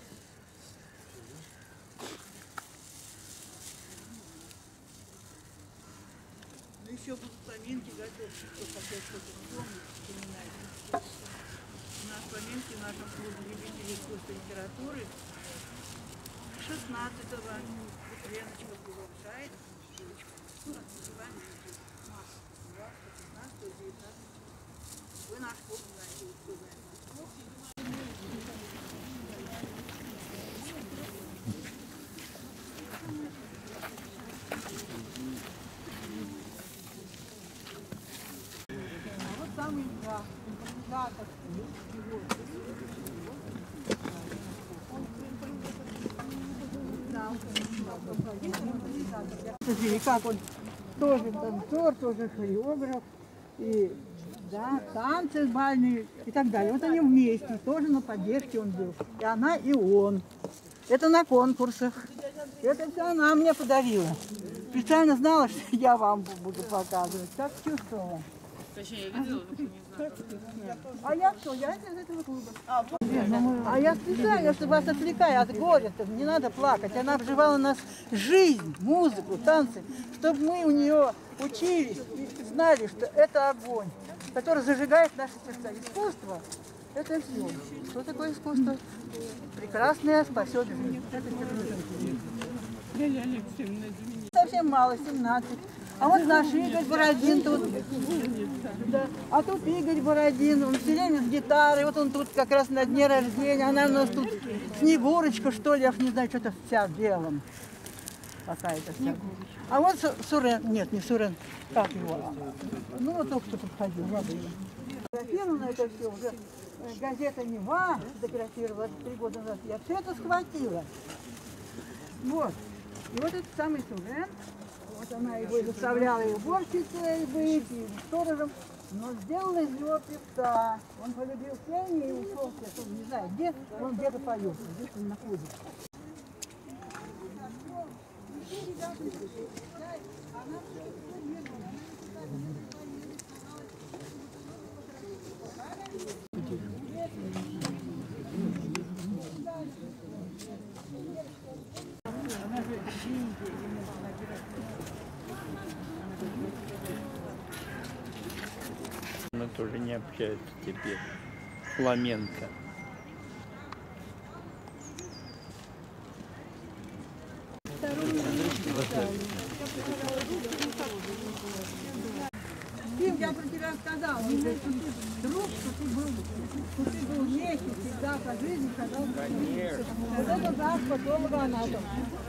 Ну еще будут поминки готовьте, кто хотел что-то вспомнить, вспоминать. У нас поминки в нашем клубе любителей искусства и литературы. шестнадцатого Леночка приглашает. Вы наш клуб знаете, кто знает. Вот самый, да, импровизатор. И как он тоже танцор, тоже хореограф, и да, танцы бальные и так далее. Вот они вместе, тоже на поддержке он был. И она, и он. Это на конкурсах. Это все она мне подарила. Специально знала, что я вам буду показывать. Как чувствовала. Точнее, я видела, только не знаю. А я кто? Я из этого клуба. А, а я специально, чтобы вас отвлекая от горя, не надо плакать. Она обживала нас жизнь, музыку, танцы, чтобы мы у нее учились и знали, что это огонь, который зажигает наши сердца. Искусство – это все. Что такое искусство? Прекрасное спасет жизнь. Совсем мало, семнадцать. А вот наш Игорь Бородин тут. Да. А тут Игорь Бородин, он все время с гитарой. Вот он тут как раз на дне рождения. Она у нас тут Снегурочка, что ли, я уж не знаю, что-то вся в белом. Какая-то вся. А вот Сурен, нет, не Сурен, как его? Ну вот только что подходил, Владимир. Фотографировано это все уже. Газета «Нева» сфотографировала три года назад. Я все это схватила. Вот. И вот этот самый Сурен. Вот она его заставляла и уборщицей быть, и сторожем, но сделала из него певца. Он полюбил пение и ушел, я тоже не знаю где, он где-то поет, где-то находится. Она тоже не общается теперь. Фламенко. Тим, я про тебя сказала, он говорит, что ты друг, что ты был, что ты был вместе всегда по жизни, ходил. Конечно. Это да, патологоанатом.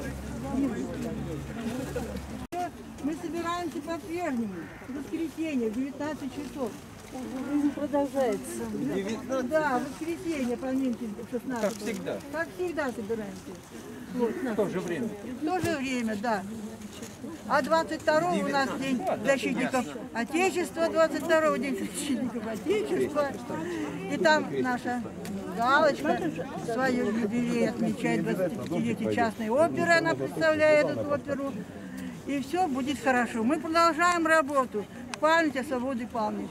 Мы собираемся по-прежнему, в воскресенье, в девятнадцать часов. Жизнь продолжается. девятнадцать? Да, в воскресенье, помните, шестнадцатого. Как всегда. Как всегда собираемся. Вот, в то же время. В то же время, да. А двадцать второго у нас День защитников Отечества, двадцать второго День защитников Отечества. И там наша Галочка свою юбилей отмечает, двадцатипятилетие частной оперы, она представляет эту оперу. И все будет хорошо. Мы продолжаем работу. Память о свободе Павловне.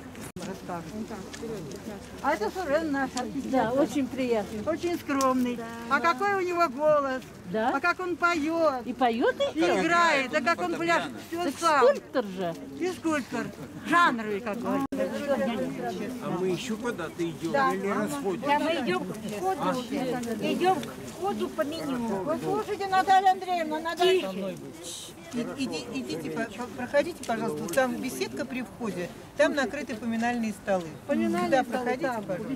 А это Сурен наш артист. Да, очень приятный. Очень скромный. Да. А какой у него голос. Да. А как он поет. И поет, и, и играет. А как он пляшет. Все сам. Скульптор же. И скульптор. Жанровый какой. А мы еще куда-то идем, да. Или расходимся? Да, мы идем к ходу. А, идем к ходу по меню. Вы слушайте, Наталья Андреевна, надо... Иди, идите, проходите, пожалуйста, там беседка при входе, там накрыты поминальные столы. Поминальные да, столы, проходите, да. пожалуйста.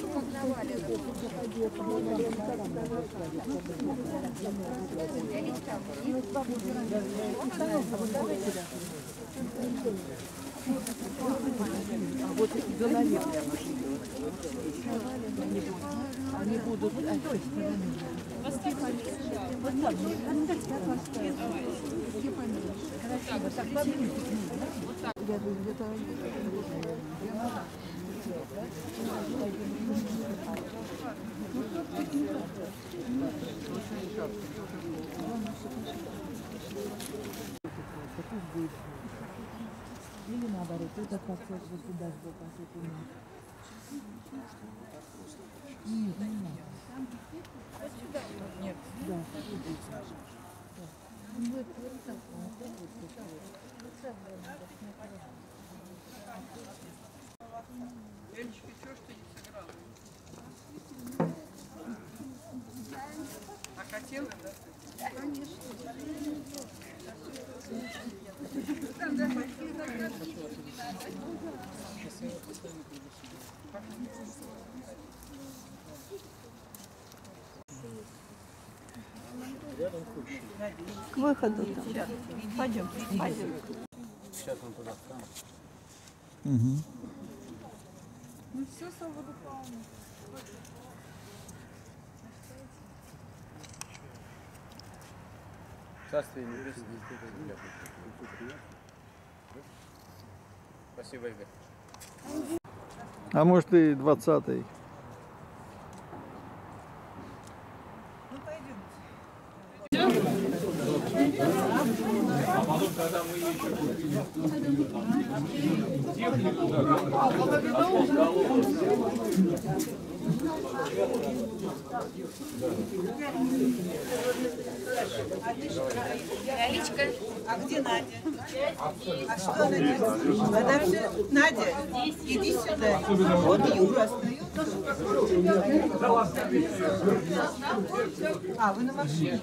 А вот в голове прямо живет. Они будут... А той стороны. Вот там. Красиво. Так, поближе. Я думаю, где-то... Или наоборот, это как вот сюда ждет, а это нет. Нет, не надо. Нет. Да. Вот, вот так, вот так, Леночка, чего ж ты не сыграла? А хотела, да? Конечно. Там, да, к выходу там. Пойдем, пойдем. Сейчас он туда встанет. Угу. Ну все, свобода Павловна. Царствие небесное. Спасибо, Игорь. А может и двадцатый. Ну, пойдем. когда мы ее еще Лялечка, а где Надя? А что она делает? Она все... Надя, иди сюда. Вот Юра остается. А, вы на машине?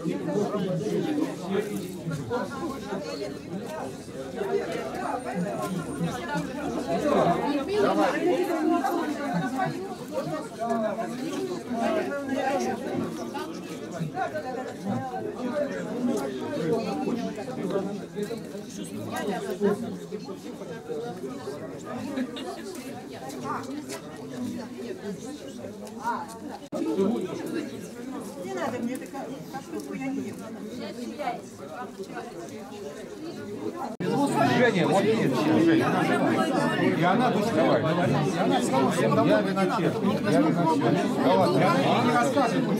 Не надо мне такая, как я не ем. Женя, вот нет, Женя, она жива. И она дочь давай. И она сказала, я виночерп. Я виночерп. Да ладно, я не рассказываю.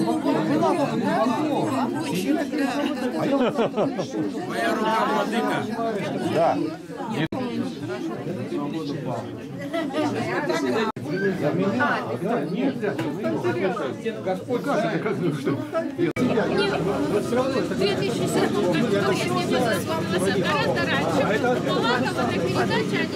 Моя рука, владыка. Да. За меня? Да, нет. Господь кажет, что... В две тысячи седьмом году тоже не было с вами назад. Гораздо раньше. Булатова на передаче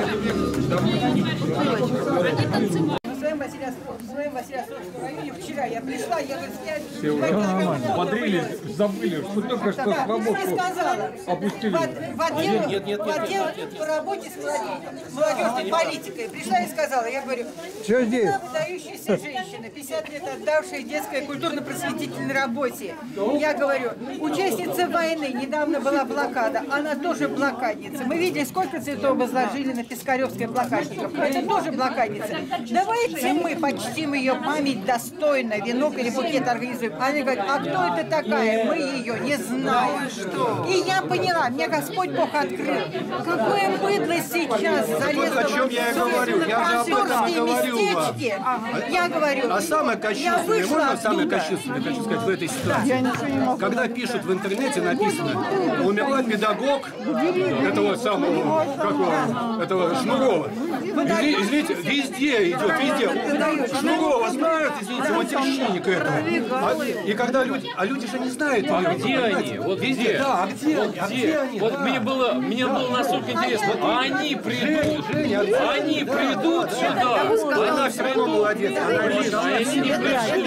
они танцевали. В своем Василиостровском районе вчера я пришла, я говорю, я... Все уже нормально. Бодрились, забыли, что только что свободу опустили. В отдел, в отдел по работе с молодежной политикой. Пришла и сказала, я говорю, что здесь? Выдающаяся женщина, пятьдесят лет отдавшая детской культурно-просветительной работе. Я говорю, участница войны, недавно была блокада, она тоже блокадница. Мы видели, сколько цветов возложили на Пискаревской блокадников. Это тоже блокадница. Давайте мы почтим ее память достойно, венок или букет организуем. Они говорят, а кто это такая? Мы ее не знаем. И я поняла, мне Господь Бог открыл. Какое быдло сейчас залезло о чем я и говорю. Я же об этом и говорю вам. Я говорю, а самое кощунственное, можно самое оттуда. кощунственное, хочу сказать, в этой ситуации? Когда пишут в интернете, написано, умерла педагог этого самого, какого, этого Шнурова. Изв- Извините, везде идет, везде. Шнурова знают, извините, матерщинника этого. А, и когда люди, а люди же не знают. А ее, где они? Вот везде, где? да, а где Вот они? А где? где они? Вот Да. мне было, мне было настолько интересно. А они придут, Женя, они да, придут да, сюда. да. Она все равно молодец. Она лишь. А они не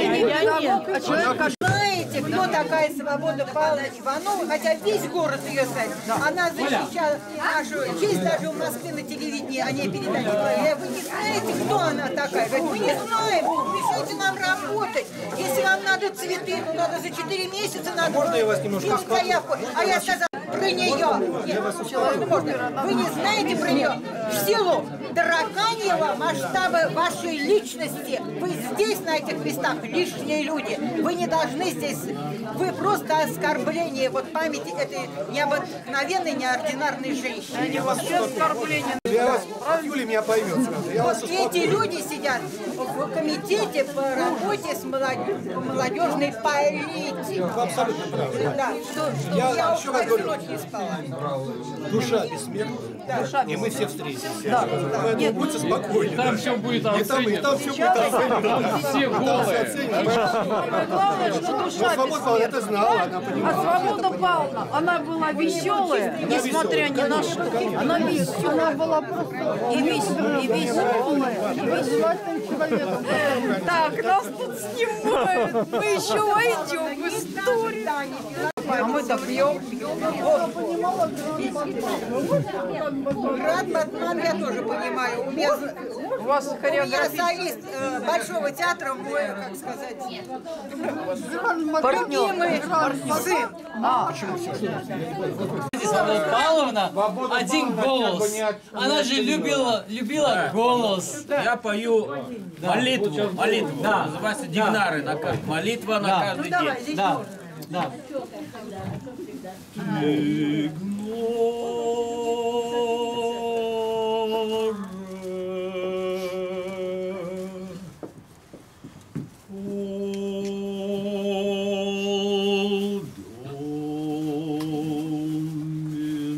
пришли. Знаете, кто такая Свобода Павловна Иванова, хотя весь город ее знает. Она защищала нашу честь, даже в Москве на телевидении о ней передачи говорили. Вы не знаете, кто она такая? Говорит, мы не знаем, пишите нам работать. Если вам надо цветы, ну надо за четыре месяца надо. Можно я вас немножко сделать заявку. А я сказала про нее. Нет, ну, можно. Вы не знаете про нее. В силу тараканьего масштаба вашей личности вы здесь, на этих местах, лишние люди. Вы не должны здесь, вы просто оскорбление вот памяти этой необыкновенной, неординарной женщины. Я вас оскорбление. Я вас, Юля меня поймет сразу. Я вас Вот эти люди сидят в комитете по работе с молодежь, по молодежной политикой. Вы абсолютно правы. Да, что, что Я я еще раз всю говорю, ночь не спала. душа бессмертна, Да. и мы все встретимся. Да. Поэтому Нет. будьте спокойны. И там да. все будет И там, и оценено. там все будет Сейчас оценено. там да. все И там голые. все оценено. Главное, что душа Но Свобода Павловна это знала, она А понимала. Свобода Павловна, она была веселая, несмотря ни на что. Она веселая была и веселая, и веселая, и веселая. Так, нас тут снимают. Мы еще войдем в историю. А мы-то пьем, пьем. Град Батман я тоже понимаю. У меня, У вас у меня хореография. солист э, Большого театра, мой, как сказать, Партнер. любимый сын. А, Свобода Павловна, один голос. Она же любила, любила голос. Я пою молитву, молитву, называется дигнары, на каждый- молитва на каждый Ну давай, день. здесь Да. можно. Да. О,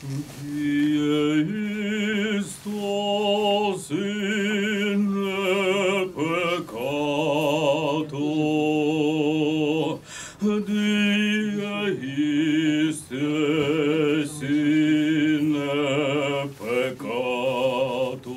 Christos in peccato, Dia istes in peccato.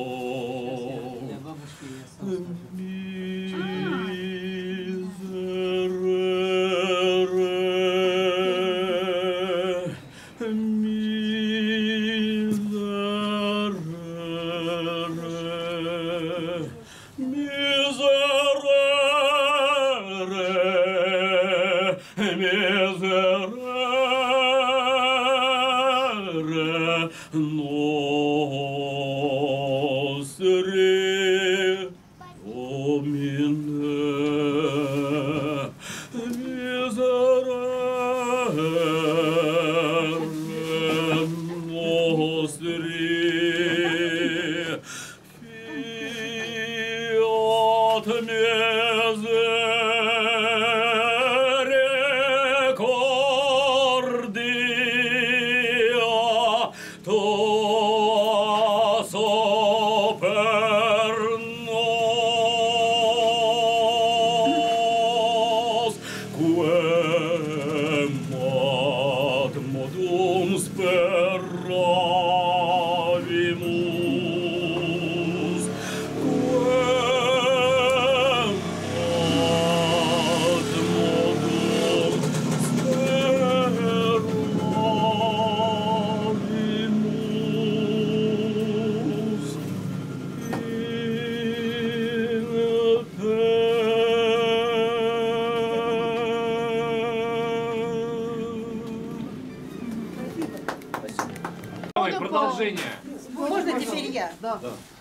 Продолжение. Можно теперь я? Да.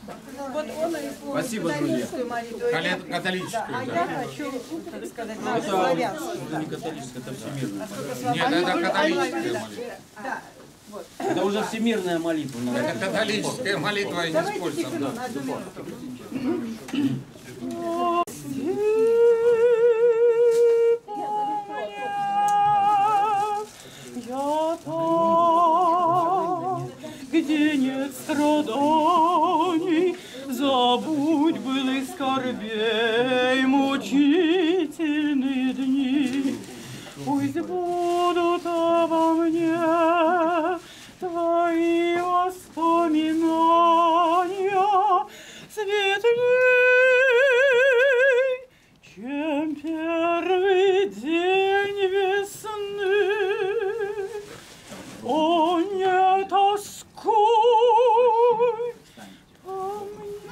Вот он Спасибо, друзья. молитву. Католическую, Да, а да. я хочу, так сказать, на Это, славянскую. это не католическая, это всемирная. Сколько Нет, это свободы. католическая молитва. Да. Вот. Это уже всемирная молитва. Это католическая молитва не Давайте используется. тихо, на одну минуту. Я там, где нет страданий, забудь былых скорбей мучительные дни. Пусть будут обо мне твои воспоминания светлей, чем первый день весны. О, не тоскуй по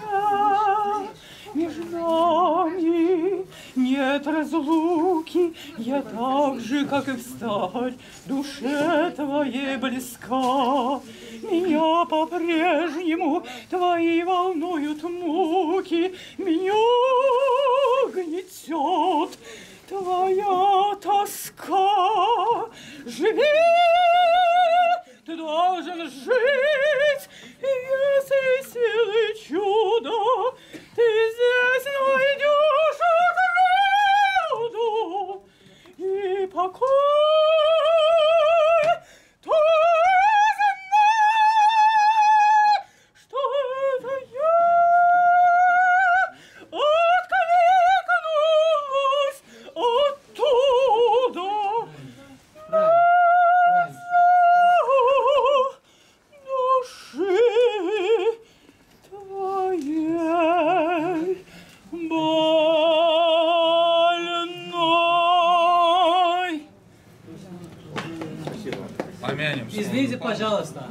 мне, между нами нет разлуки. Я так же, как и встать, душе твоей близка. Меня по-прежнему твои волнуют муки, меня гнетет твоя тоска. Живи, ты должен жить, и если силы чуда ты здесь найдешь отраду и покой, то знай, что это я откликнулась оттуда. Души твоей больной. Помянем. Извините, пожалуйста.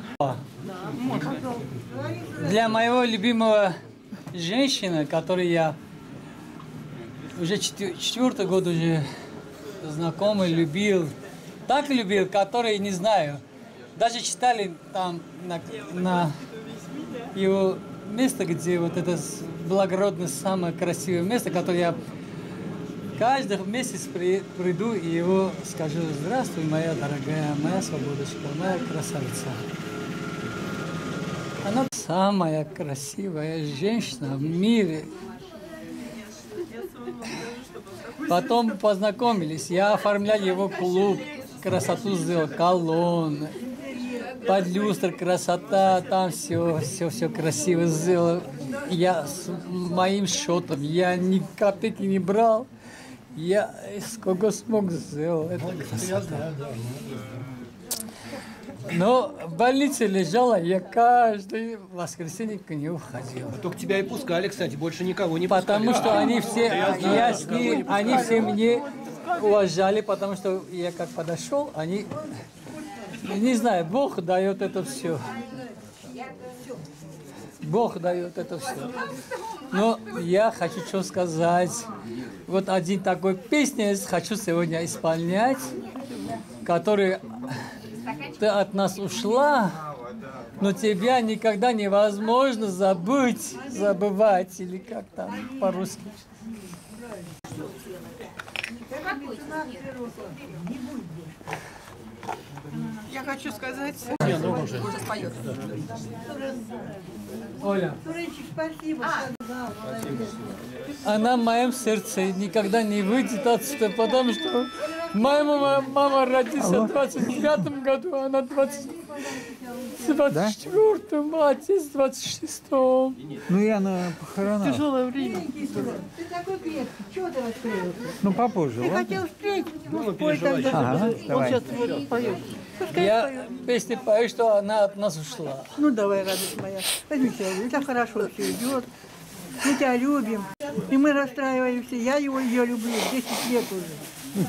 Для моего любимого женщины, которой я уже четвер- четвертый год уже знакомый, любил, так любил, который не знаю. Даже читали там на, на его место, где вот это с- благородное, самое красивое место, которое я каждый месяц при, приду и его скажу: здравствуй, моя дорогая, моя свободочка, моя красавица. Она самая красивая женщина в мире. Потом познакомились, я оформлял его клуб, красоту сделал, колонны. под люстрой красота, там все, все, все красиво сделано. Я с моим счетом, я ни копейки не брал. Я сколько смог сделал. Это красота. Но в больнице лежала, я каждое воскресенье к нему ходил. Только тебя и пускали, кстати, больше никого не пускали. Потому что они все, я с ним, они все мне уважали, потому что я как подошел, они, не знаю, Бог дает это все. Бог дает это все. Но я хочу что сказать. Вот один такой песню хочу сегодня исполнять, который... Ты от нас ушла, но тебя никогда невозможно забыть, забывать, или как там по-русски. Я хочу сказать... Оля. Спасибо. Она в моем сердце никогда не выйдет отсюда, потому что моя мама, мама родилась в двадцать девятом году, она двадцать четвёртом, а отец в двадцать шестом. Ну я на похоронах. Тяжелое время. Ты такой крепкий, чего ты раскрылся? Ну попозже, Ты ладно? хотел встретить? Ну, спой тогда. Ага, Он давай. сейчас вот поет. Я песни пою, что она от нас ушла. Ну давай, радость моя. Возьми тебя, у тебя хорошо все идет. Мы тебя любим. И мы расстраиваемся. Я его ее люблю. десять лет уже.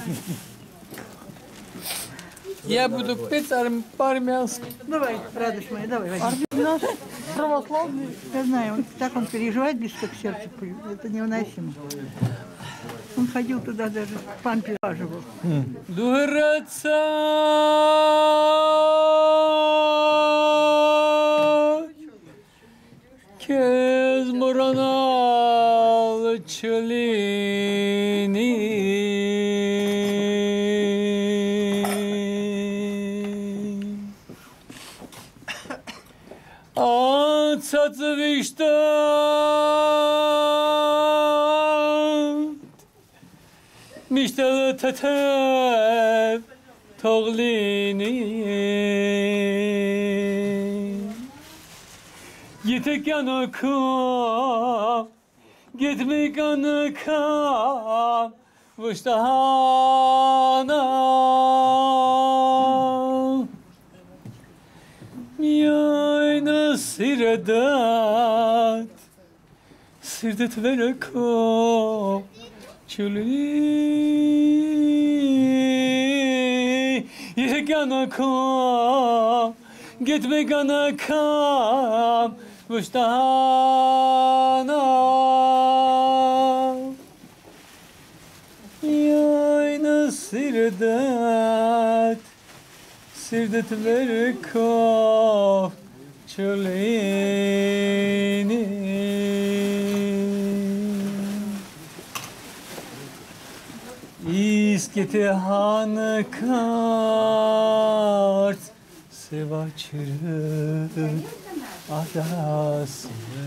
Я буду петь по-армянски. Давай, радость моя, давай, возьми. Наш православный. Я знаю, он, так он переживает, близко к сердцу. Это невыносимо. Он ходил туда даже, в пампе хаживал. Дураца кез моранал чулини ацацвишта Mishtel tetev toglini Yitek yanakam Gitmek yanakam Vushtahana Miyayna siradat Sirdet verekom Çuli Yegana kam Gitme gana kam Vuştahana Yayna sirdet Sirdet verikov Çulini İskete hanı kart Sevaçırı adası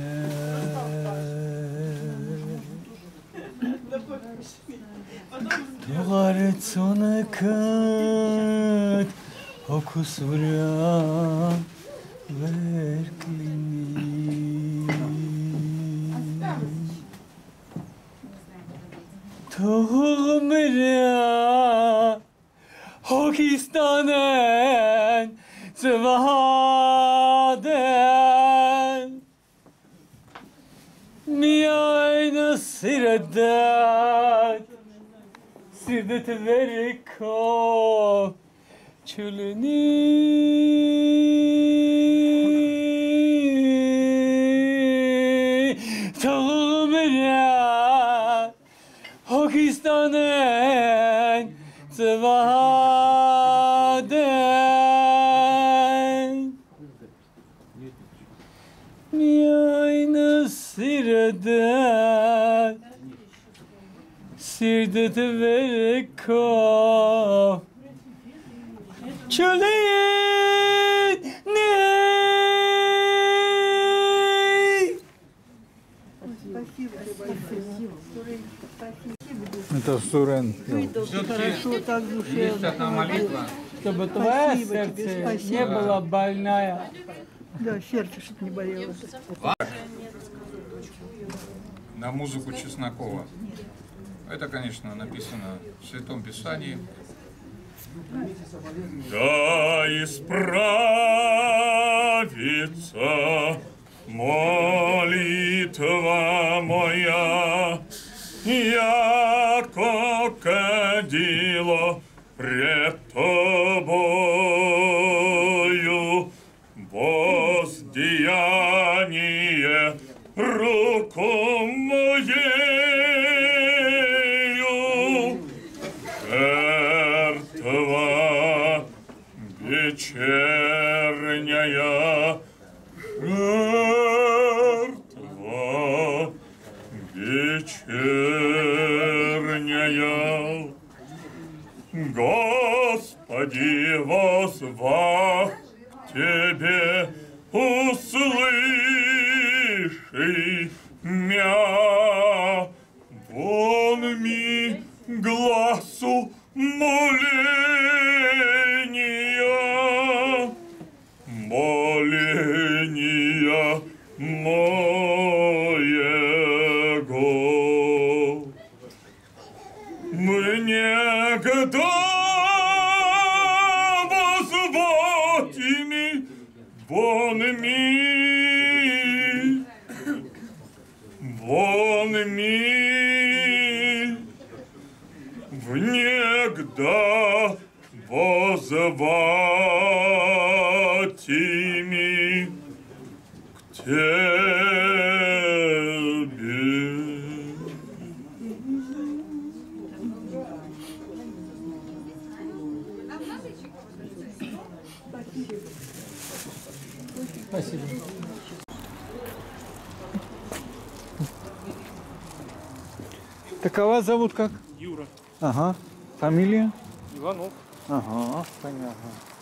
Doğar tsonu kıt Hokus vuran Verklini Tohumra Hokistanen Zvaden Miyayna siradat Sirdet veriko Çuluni Tohumra Hokistanen Zvaden Miyayna siradat Sirdet veriko Çölin Это Сурен. Хорошо, так душевно. Есть одна молитва, чтобы твое Спасибо тебе, сердце спасибо. не было больное. Да, сердце чтобы не болело. На музыку Чеснокова. Это, конечно, написано в Святом Писании. Да исправится молитва моя, яко кадило пред тобою, воздеяние руку моею, жертва вечерняя, жертва вечерняя. Господи, возва Тебе услыши мя, вон ми гласу моления, моления моего. Мне когда возвати вон ми, вон ми, внегда возвати ми к Тебе. Спасибо. Так а вас зовут как? Юра. Ага. Фамилия? Иванов. Ага, понятно.